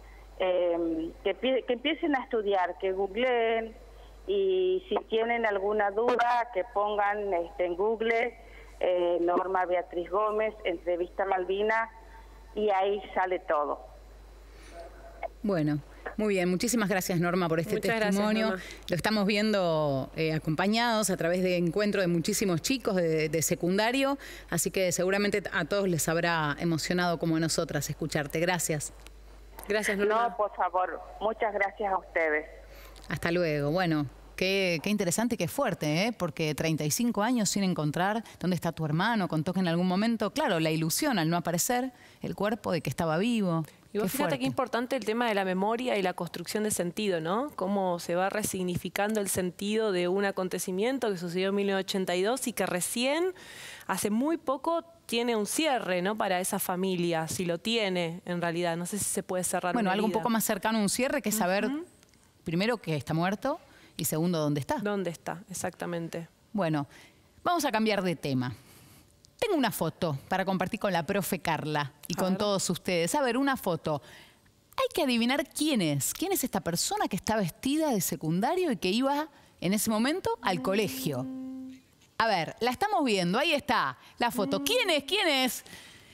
Que empiecen a estudiar, que googleen y si tienen alguna duda que pongan en Google Norma Beatriz Gómez, entrevista Malvinas y ahí sale todo.
Bueno, muy bien. Muchísimas gracias, Norma, por este testimonio. Gracias, lo estamos viendo acompañados a través de encuentro de muchísimos chicos de secundario, así que seguramente a todos les habrá emocionado como a nosotras escucharte. Gracias.
Gracias, Norma.
No, por favor. Muchas gracias a ustedes.
Hasta luego. Bueno, qué interesante y qué fuerte, ¿eh? Porque 35 años sin encontrar dónde está tu hermano, contó que en algún momento, claro, la ilusión al no aparecer, el cuerpo de que estaba vivo.
Y vos fíjate qué importante el tema de la memoria y la construcción de sentido, ¿no? Cómo se va resignificando el sentido de un acontecimiento que sucedió en 1982 y que recién, hace muy poco, tiene un cierre, ¿no? Para esa familia, si lo tiene en realidad. No sé si se puede cerrar.
Bueno, algo un poco más cercano a un cierre, que es saber, primero, que está muerto y segundo, dónde está.
¿Dónde está? Exactamente.
Bueno, vamos a cambiar de tema. Tengo una foto para compartir con la profe Carla y con todos ustedes. A ver, una foto. Hay que adivinar quién es. ¿Quién es esta persona que está vestida de secundario y que iba en ese momento al colegio? A ver, la estamos viendo. Ahí está la foto. ¿Quién es? ¿Quién es?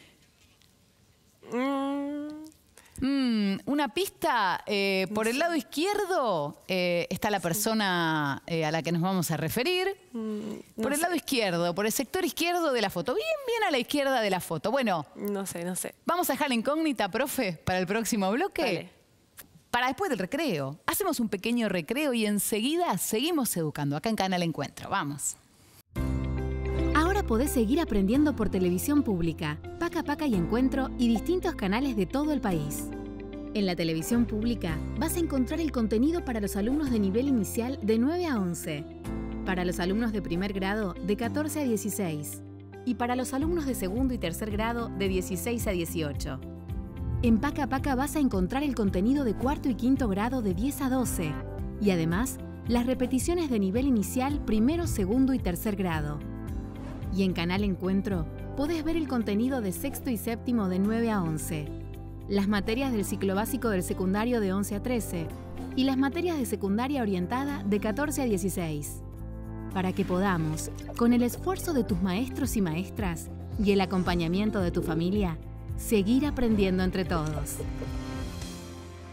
Una pista. Por el lado izquierdo está la persona a la que nos vamos a referir. Por el lado izquierdo, por el sector izquierdo de la foto. Bien a la izquierda de la foto. Bueno.
No sé.
Vamos a dejar la incógnita, profe, para el próximo bloque.
Dale.
Para después del recreo. Hacemos un pequeño recreo y enseguida seguimos educando acá en Canal Encuentro. Vamos.
Ahora podés seguir aprendiendo por televisión pública, Paca Paca y Encuentro y distintos canales de todo el país. En la televisión pública vas a encontrar el contenido para los alumnos de nivel inicial de 9 a 11, para los alumnos de primer grado de 14 a 16 y para los alumnos de segundo y tercer grado de 16 a 18. En Paca Paca vas a encontrar el contenido de cuarto y quinto grado de 10 a 12 y además las repeticiones de nivel inicial primero, segundo y tercer grado. Y en Canal Encuentro podés ver el contenido de sexto y séptimo de 9 a 11, las materias del ciclo básico del secundario de 11 a 13 y las materias de secundaria orientada de 14 a 16. Para que podamos, con el esfuerzo de tus maestros y maestras y el acompañamiento de tu familia, seguir aprendiendo entre todos.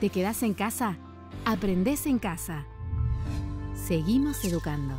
¿Te quedás en casa? Aprendés en casa. Seguimos educando.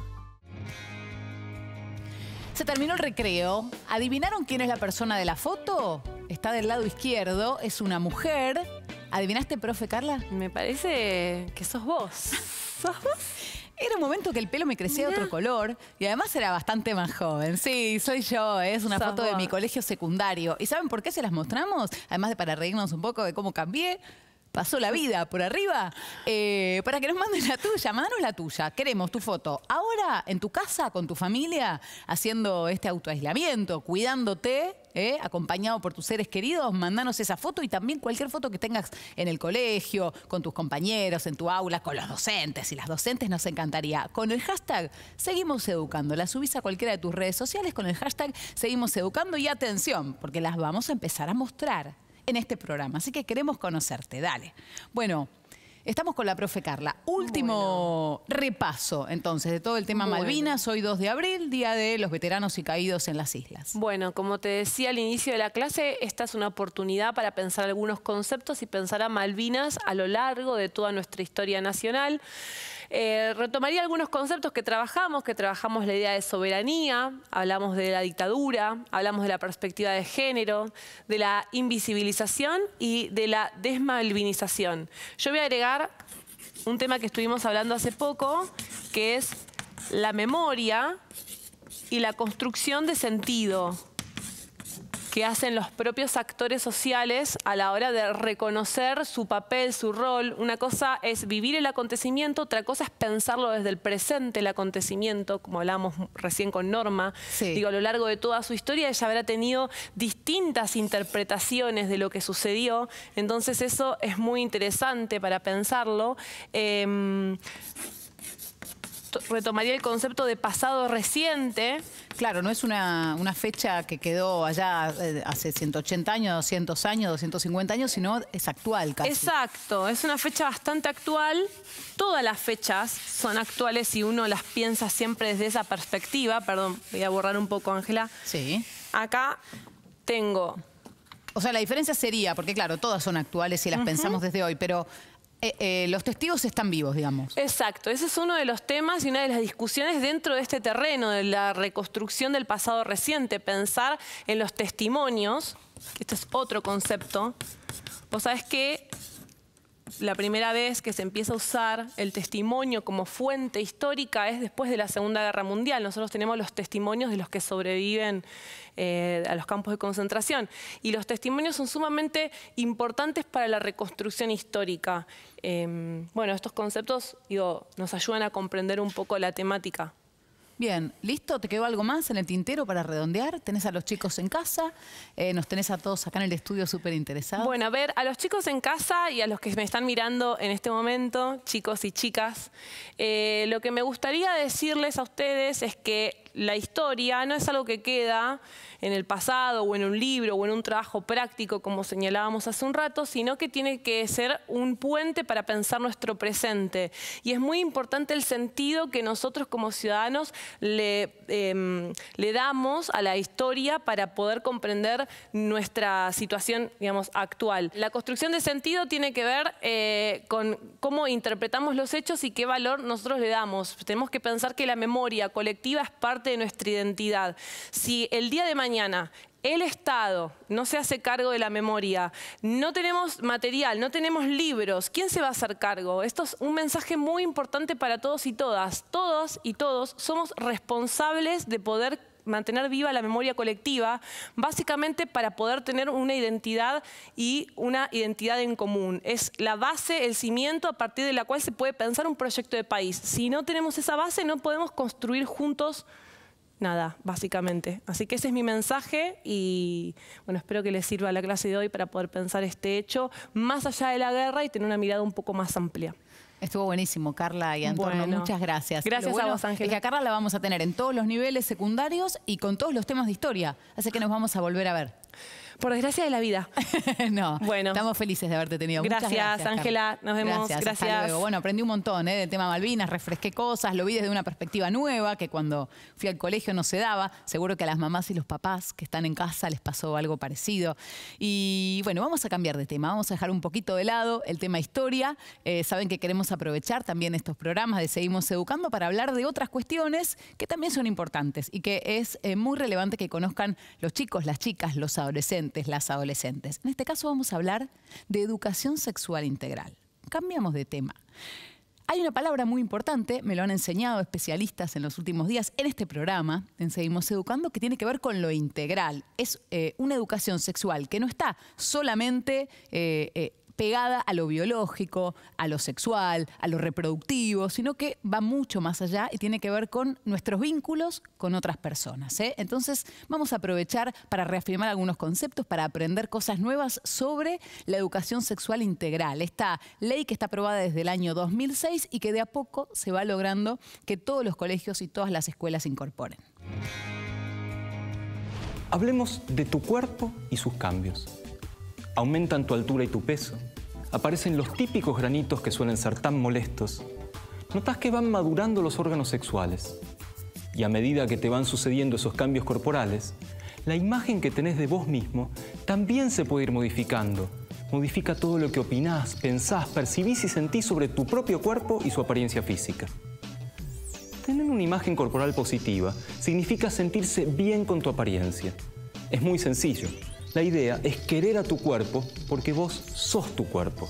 Se terminó el recreo. ¿Adivinaron quién es la persona de la foto? Está del lado izquierdo, es una mujer. ¿Adivinaste, profe Carla?
Me parece que sos vos. ¿Sos vos?
Era un momento que el pelo me crecía de otro color y además era bastante más joven. Sí, soy yo, es una foto de mi colegio secundario. ¿Y saben por qué se las mostramos? Además de para reírnos un poco de cómo cambié. Pasó la vida por arriba. Para que nos manden la tuya, mándanos la tuya. Queremos tu foto ahora en tu casa, con tu familia, haciendo este autoaislamiento, cuidándote, acompañado por tus seres queridos. Mándanos esa foto y también cualquier foto que tengas en el colegio, con tus compañeros, en tu aula, con los docentes. Y las docentes nos encantaría. Con el hashtag Seguimos Educando. La subís a cualquiera de tus redes sociales con el hashtag Seguimos Educando. Y atención, porque las vamos a empezar a mostrar en este programa, así que queremos conocerte, dale. Bueno, estamos con la profe Carla. Último repaso, entonces, de todo el tema Malvinas. Hoy 2 de abril, Día de los Veteranos y Caídos en las Islas.
Bueno, como te decía al inicio de la clase, esta es una oportunidad para pensar algunos conceptos y pensar a Malvinas a lo largo de toda nuestra historia nacional. Retomaría algunos conceptos que trabajamos la idea de soberanía, hablamos de la dictadura, hablamos de la perspectiva de género, de la invisibilización y de la desmalvinización. Yo voy a agregar un tema que estuvimos hablando hace poco, que es la memoria y la construcción de sentido que hacen los propios actores sociales a la hora de reconocer su papel, su rol. Una cosa es vivir el acontecimiento, otra cosa es pensarlo desde el presente, el acontecimiento, como hablábamos recién con Norma. Sí. Digo, a lo largo de toda su historia ella habrá tenido distintas interpretaciones de lo que sucedió, entonces eso es muy interesante para pensarlo. Retomaría el concepto de pasado reciente.
Claro, no es una fecha que quedó allá hace 180 años, 200 años, 250 años, sino es actual casi.
Exacto, es una fecha bastante actual. Todas las fechas son actuales si uno las piensa siempre desde esa perspectiva. Perdón, voy a borrar un poco, Ángela.
Sí.
Acá tengo...
O sea, la diferencia sería, porque claro, todas son actuales si las pensamos desde hoy, pero... los testigos están vivos, digamos.
Exacto, ese es uno de los temas y una de las discusiones dentro de este terreno, de la reconstrucción del pasado reciente, pensar en los testimonios, este es otro concepto. Vos sabés que la primera vez que se empieza a usar el testimonio como fuente histórica es después de la Segunda Guerra Mundial. Nosotros tenemos los testimonios de los que sobreviven a los campos de concentración. Y los testimonios son sumamente importantes para la reconstrucción histórica. Bueno, estos conceptos, digo, nos ayudan a comprender un poco la temática.
Bien, ¿listo? ¿Te quedó algo más en el tintero para redondear? ¿Tenés a los chicos en casa? ¿Nos tenés a todos acá en el estudio súper interesados?
Bueno, a ver, a los chicos en casa y a los que me están mirando en este momento, chicos y chicas, lo que me gustaría decirles a ustedes es que la historia no es algo que queda en el pasado o en un libro o en un trabajo práctico, como señalábamos hace un rato, sino que tiene que ser un puente para pensar nuestro presente. Y es muy importante el sentido que nosotros como ciudadanos le damos a la historia para poder comprender nuestra situación, digamos, actual. La construcción de sentido tiene que ver con cómo interpretamos los hechos y qué valor nosotros le damos. Tenemos que pensar que la memoria colectiva es parte de nuestra identidad. Si el día de mañana el Estado no se hace cargo de la memoria, no tenemos material, no tenemos libros, ¿quién se va a hacer cargo? Esto es un mensaje muy importante para todos y todas. Todos y todos somos responsables de poder mantener viva la memoria colectiva, básicamente para poder tener una identidad y una identidad en común. Es la base, el cimiento a partir de la cual se puede pensar un proyecto de país. Si no tenemos esa base, no podemos construir juntos nada, básicamente. Así que ese es mi mensaje y bueno, espero que les sirva la clase de hoy para poder pensar este hecho más allá de la guerra y tener una mirada un poco más amplia.
Estuvo buenísimo, Carla y Antonio.
Bueno,
muchas gracias.
Gracias a vos, Ángela.
Es que a Carla la vamos a tener en todos los niveles secundarios y con todos los temas de historia. Así que nos vamos a volver a ver.
Por desgracia de la vida.
No,
bueno,
estamos felices de haberte tenido. Muchas gracias,
Ángela. Nos vemos.
Gracias. Hasta luego. Bueno, aprendí un montón del tema Malvinas, refresqué cosas, lo vi desde una perspectiva nueva que cuando fui al colegio no se daba. Seguro que a las mamás y los papás que están en casa les pasó algo parecido. Y bueno, vamos a cambiar de tema. Vamos a dejar un poquito de lado el tema historia. Saben que queremos aprovechar también estos programas de Seguimos Educando para hablar de otras cuestiones que también son importantes y que es muy relevante que conozcan los chicos, las chicas, los adolescentes, las adolescentes. En este caso vamos a hablar de educación sexual integral. Cambiamos de tema. Hay una palabra muy importante, me lo han enseñado especialistas en los últimos días en este programa, en Seguimos Educando, que tiene que ver con lo integral. Es una educación sexual que no está solamente pegada a lo biológico, a lo sexual, a lo reproductivo, sino que va mucho más allá y tiene que ver con nuestros vínculos con otras personas. Entonces vamos a aprovechar para reafirmar algunos conceptos, para aprender cosas nuevas sobre la educación sexual integral. Esta ley que está aprobada desde el año 2006 y que de a poco se va logrando que todos los colegios y todas las escuelas incorporen.
Hablemos de tu cuerpo y sus cambios. Aumentan tu altura y tu peso. Aparecen los típicos granitos que suelen ser tan molestos. Notas que van madurando los órganos sexuales. Y a medida que te van sucediendo esos cambios corporales, la imagen que tenés de vos mismo también se puede ir modificando. Modifica todo lo que opinás, pensás, percibís y sentís sobre tu propio cuerpo y su apariencia física. Tener una imagen corporal positiva significa sentirse bien con tu apariencia. Es muy sencillo. La idea es querer a tu cuerpo porque vos sos tu cuerpo.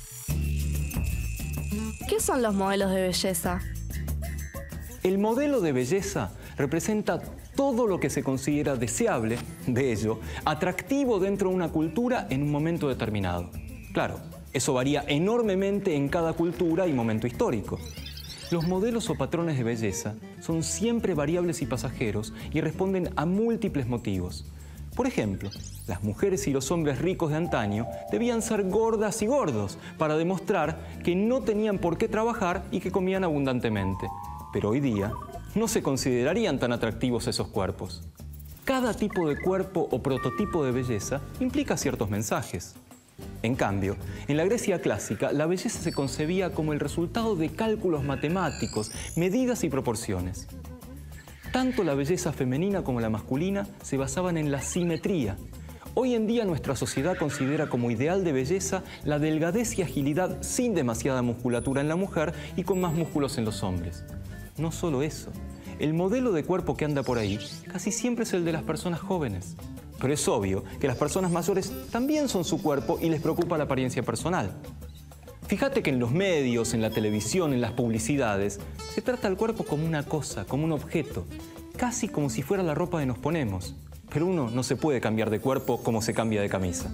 ¿Qué son los modelos de belleza?
El modelo de belleza representa todo lo que se considera deseable, bello, atractivo dentro de una cultura en un momento determinado. Claro, eso varía enormemente en cada cultura y momento histórico. Los modelos o patrones de belleza son siempre variables y pasajeros y responden a múltiples motivos. Por ejemplo, las mujeres y los hombres ricos de antaño debían ser gordas y gordos para demostrar que no tenían por qué trabajar y que comían abundantemente. Pero hoy día no se considerarían tan atractivos esos cuerpos. Cada tipo de cuerpo o prototipo de belleza implica ciertos mensajes. En cambio, en la Grecia clásica, la belleza se concebía como el resultado de cálculos matemáticos, medidas y proporciones. Tanto la belleza femenina como la masculina se basaban en la simetría. Hoy en día nuestra sociedad considera como ideal de belleza la delgadez y agilidad sin demasiada musculatura en la mujer y con más músculos en los hombres. No solo eso, el modelo de cuerpo que anda por ahí casi siempre es el de las personas jóvenes. Pero es obvio que las personas mayores también son su cuerpo y les preocupa la apariencia personal. Fíjate que en los medios, en la televisión, en las publicidades, se trata al cuerpo como una cosa, como un objeto, casi como si fuera la ropa que nos ponemos. Pero uno no se puede cambiar de cuerpo como se cambia de camisa.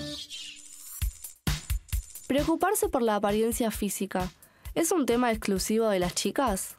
Preocuparse por la apariencia física, ¿es un tema exclusivo de las chicas?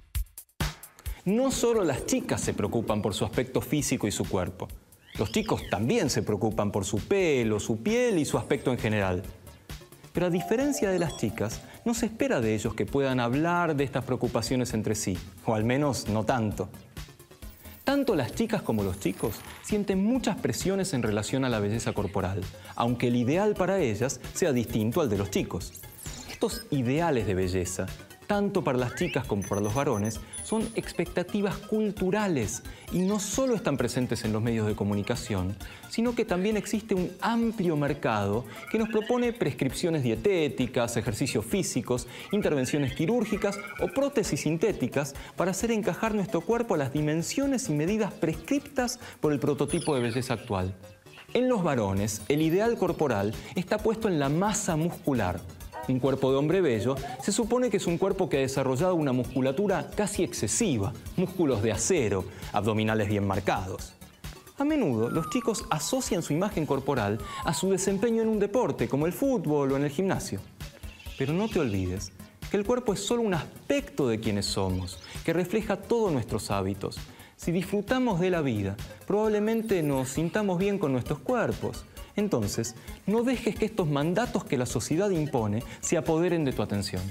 No solo las chicas se preocupan por su aspecto físico y su cuerpo. Los chicos también se preocupan por su pelo, su piel y su aspecto en general. Pero a diferencia de las chicas, no se espera de ellos que puedan hablar de estas preocupaciones entre sí, o al menos no tanto. Tanto las chicas como los chicos sienten muchas presiones en relación a la belleza corporal, aunque el ideal para ellas sea distinto al de los chicos. Estos ideales de belleza, tanto para las chicas como para los varones, son expectativas culturales y no solo están presentes en los medios de comunicación, sino que también existe un amplio mercado que nos propone prescripciones dietéticas, ejercicios físicos, intervenciones quirúrgicas o prótesis sintéticas para hacer encajar nuestro cuerpo a las dimensiones y medidas prescriptas por el prototipo de belleza actual. En los varones, el ideal corporal está puesto en la masa muscular. Un cuerpo de hombre bello se supone que es un cuerpo que ha desarrollado una musculatura casi excesiva, músculos de acero, abdominales bien marcados. A menudo, los chicos asocian su imagen corporal a su desempeño en un deporte, como el fútbol o en el gimnasio. Pero no te olvides que el cuerpo es solo un aspecto de quienes somos, que refleja todos nuestros hábitos. Si disfrutamos de la vida, probablemente nos sintamos bien con nuestros cuerpos. Entonces, no dejes que estos mandatos que la sociedad impone se apoderen de tu atención.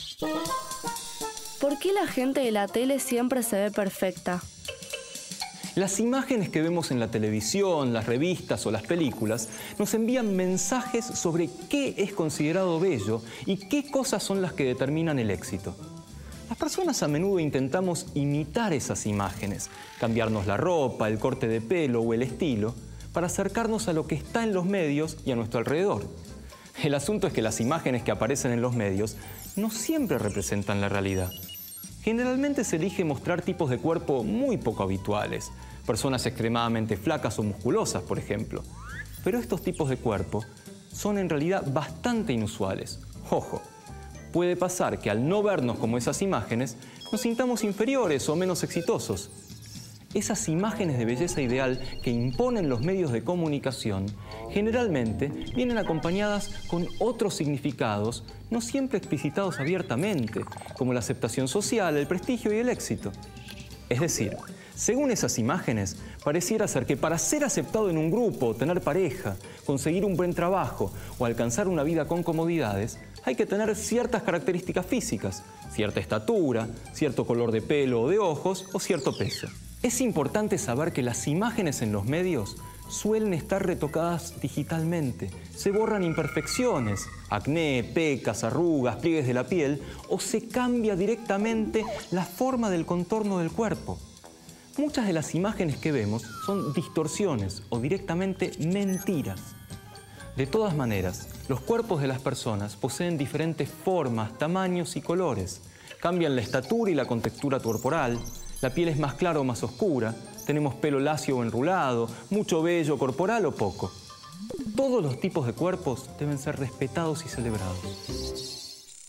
¿Por qué la gente de la tele siempre se ve perfecta?
Las imágenes que vemos en la televisión, las revistas o las películas nos envían mensajes sobre qué es considerado bello y qué cosas son las que determinan el éxito. Las personas a menudo intentamos imitar esas imágenes, cambiarnos la ropa, el corte de pelo o el estilo para acercarnos a lo que está en los medios y a nuestro alrededor. El asunto es que las imágenes que aparecen en los medios no siempre representan la realidad. Generalmente se elige mostrar tipos de cuerpo muy poco habituales, personas extremadamente flacas o musculosas, por ejemplo. Pero estos tipos de cuerpo son en realidad bastante inusuales. Ojo, puede pasar que al no vernos como esas imágenes, nos sintamos inferiores o menos exitosos. Esas imágenes de belleza ideal que imponen los medios de comunicación generalmente vienen acompañadas con otros significados no siempre explicitados abiertamente, como la aceptación social, el prestigio y el éxito. Es decir, según esas imágenes, pareciera ser que para ser aceptado en un grupo, tener pareja, conseguir un buen trabajo o alcanzar una vida con comodidades, hay que tener ciertas características físicas, cierta estatura, cierto color de pelo o de ojos o cierto peso. Es importante saber que las imágenes en los medios suelen estar retocadas digitalmente. Se borran imperfecciones, acné, pecas, arrugas, pliegues de la piel, o se cambia directamente la forma del contorno del cuerpo. Muchas de las imágenes que vemos son distorsiones o directamente mentiras. De todas maneras, los cuerpos de las personas poseen diferentes formas, tamaños y colores. Cambian la estatura y la contextura corporal. La piel es más clara o más oscura, tenemos pelo lacio o enrulado, mucho vello corporal o poco. Todos los tipos de cuerpos deben ser respetados y celebrados.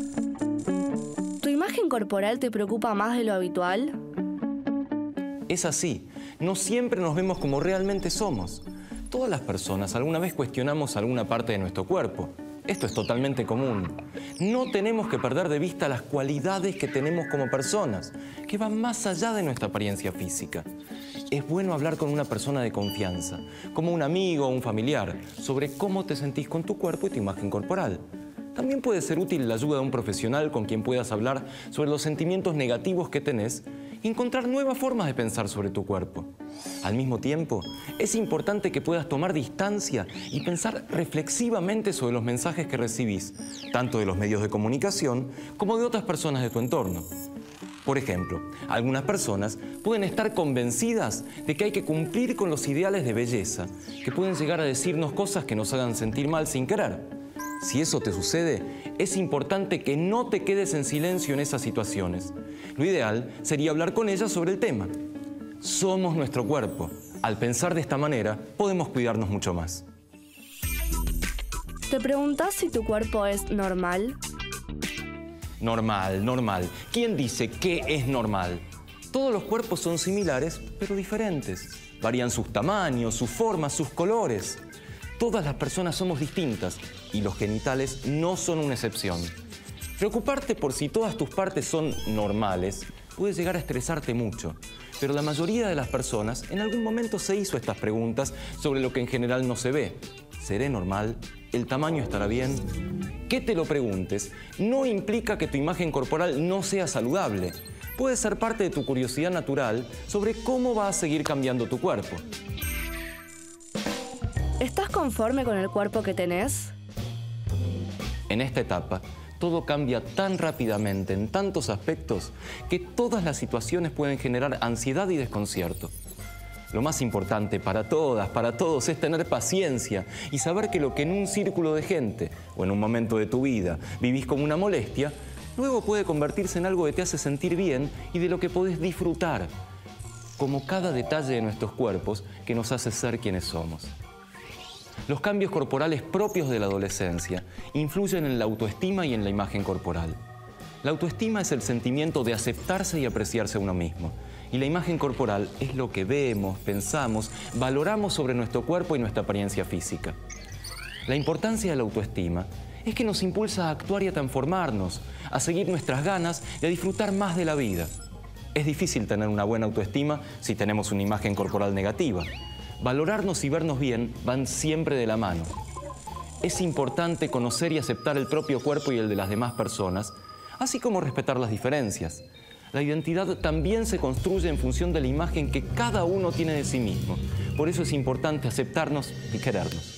¿Tu imagen corporal te preocupa más de lo habitual?
Es así, no siempre nos vemos como realmente somos. Todas las personas alguna vez cuestionamos alguna parte de nuestro cuerpo. Esto es totalmente común. No tenemos que perder de vista las cualidades que tenemos como personas, que van más allá de nuestra apariencia física. Es bueno hablar con una persona de confianza, como un amigo o un familiar, sobre cómo te sentís con tu cuerpo y tu imagen corporal. También puede ser útil la ayuda de un profesional con quien puedas hablar sobre los sentimientos negativos que tenés y encontrar nuevas formas de pensar sobre tu cuerpo. Al mismo tiempo, es importante que puedas tomar distancia y pensar reflexivamente sobre los mensajes que recibís, tanto de los medios de comunicación como de otras personas de tu entorno. Por ejemplo, algunas personas pueden estar convencidas de que hay que cumplir con los ideales de belleza, que pueden llegar a decirnos cosas que nos hagan sentir mal sin querer. Si eso te sucede, es importante que no te quedes en silencio en esas situaciones. Lo ideal sería hablar con ellas sobre el tema. Somos nuestro cuerpo. Al pensar de esta manera, podemos cuidarnos mucho más.
¿Te preguntás si tu cuerpo es normal?
Normal, normal. ¿Quién dice qué es normal? Todos los cuerpos son similares, pero diferentes. Varían sus tamaños, sus formas, sus colores. Todas las personas somos distintas y los genitales no son una excepción. Preocuparte por si todas tus partes son normales puede llegar a estresarte mucho, pero la mayoría de las personas en algún momento se hizo estas preguntas sobre lo que en general no se ve. ¿Seré normal? ¿El tamaño estará bien? Que te lo preguntes no implica que tu imagen corporal no sea saludable. Puede ser parte de tu curiosidad natural sobre cómo va a seguir cambiando tu cuerpo.
¿Estás conforme con el cuerpo que tenés?
En esta etapa, todo cambia tan rápidamente en tantos aspectos que todas las situaciones pueden generar ansiedad y desconcierto. Lo más importante para todas, para todos, es tener paciencia y saber que lo que en un círculo de gente o en un momento de tu vida vivís como una molestia, luego puede convertirse en algo que te hace sentir bien y de lo que podés disfrutar, como cada detalle de nuestros cuerpos que nos hace ser quienes somos. Los cambios corporales propios de la adolescencia influyen en la autoestima y en la imagen corporal. La autoestima es el sentimiento de aceptarse y apreciarse a uno mismo. Y la imagen corporal es lo que vemos, pensamos, valoramos sobre nuestro cuerpo y nuestra apariencia física. La importancia de la autoestima es que nos impulsa a actuar y a transformarnos, a seguir nuestras ganas y a disfrutar más de la vida. Es difícil tener una buena autoestima si tenemos una imagen corporal negativa. Valorarnos y vernos bien van siempre de la mano. Es importante conocer y aceptar el propio cuerpo y el de las demás personas, así como respetar las diferencias. La identidad también se construye en función de la imagen que cada uno tiene de sí mismo. Por eso es importante aceptarnos y querernos.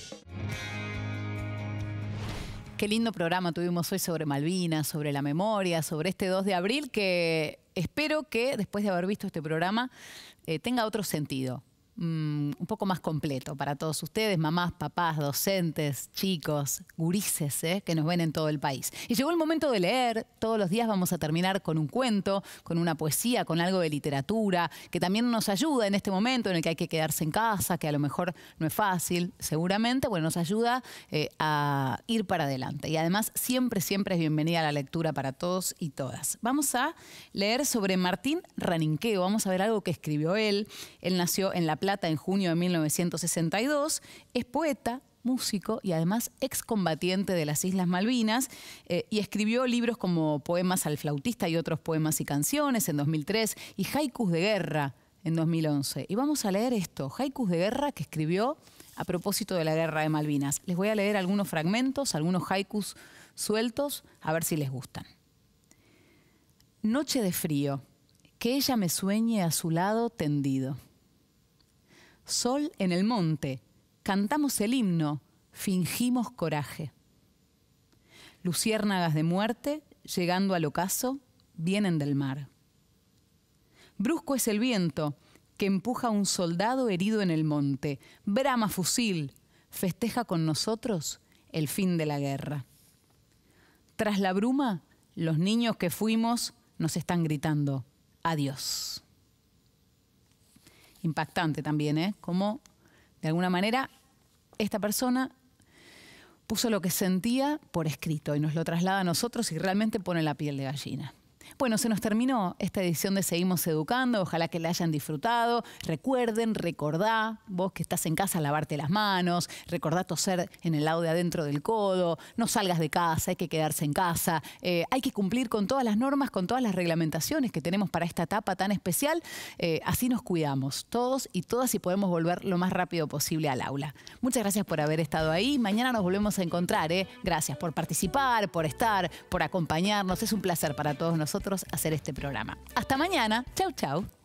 Qué lindo programa tuvimos hoy sobre Malvinas, sobre la memoria, sobre este 2 de abril, que espero que después de haber visto este programa tenga otro sentido. Un poco más completo para todos ustedes, mamás, papás, docentes, chicos, gurises, que nos ven en todo el país. Y llegó el momento de leer. Todos los días vamos a terminar con un cuento, con una poesía, con algo de literatura, que también nos ayuda en este momento en el que hay que quedarse en casa, que a lo mejor no es fácil, seguramente, bueno, nos ayuda a ir para adelante. Y además siempre es bienvenida la lectura para todos y todas. Vamos a leer sobre Martín Raninqueo. Vamos a ver algo que escribió él. Él nació en La Plata en junio de 1962, es poeta, músico y además excombatiente de las Islas Malvinas y escribió libros como Poemas al flautista y otros poemas y canciones en 2003 y Haikus de guerra en 2011. Y vamos a leer esto, Haikus de guerra que escribió a propósito de la guerra de Malvinas. Les voy a leer algunos fragmentos, algunos haikus sueltos, a ver si les gustan. Noche de frío, que ella me sueñe a su lado tendido. Sol en el monte, cantamos el himno, fingimos coraje. Luciérnagas de muerte, llegando al ocaso, vienen del mar. Brusco es el viento, que empuja a un soldado herido en el monte. Brama fusil, festeja con nosotros el fin de la guerra. Tras la bruma, los niños que fuimos nos están gritando, adiós. Impactante también, Como, de alguna manera, esta persona puso lo que sentía por escrito y nos lo traslada a nosotros y realmente pone la piel de gallina. Bueno, se nos terminó esta edición de Seguimos Educando. Ojalá que la hayan disfrutado. Recuerden, recordá, vos que estás en casa, lavarte las manos. Recordá toser en el lado de adentro del codo. No salgas de casa, hay que quedarse en casa. Hay que cumplir con todas las normas, con todas las reglamentaciones que tenemos para esta etapa tan especial. Así nos cuidamos todos y todas y podemos volver lo más rápido posible al aula. Muchas gracias por haber estado ahí. Mañana nos volvemos a encontrar. Gracias por participar, por estar, por acompañarnos. Es un placer para todos nosotros hacer este programa. Hasta mañana. Chau, chau.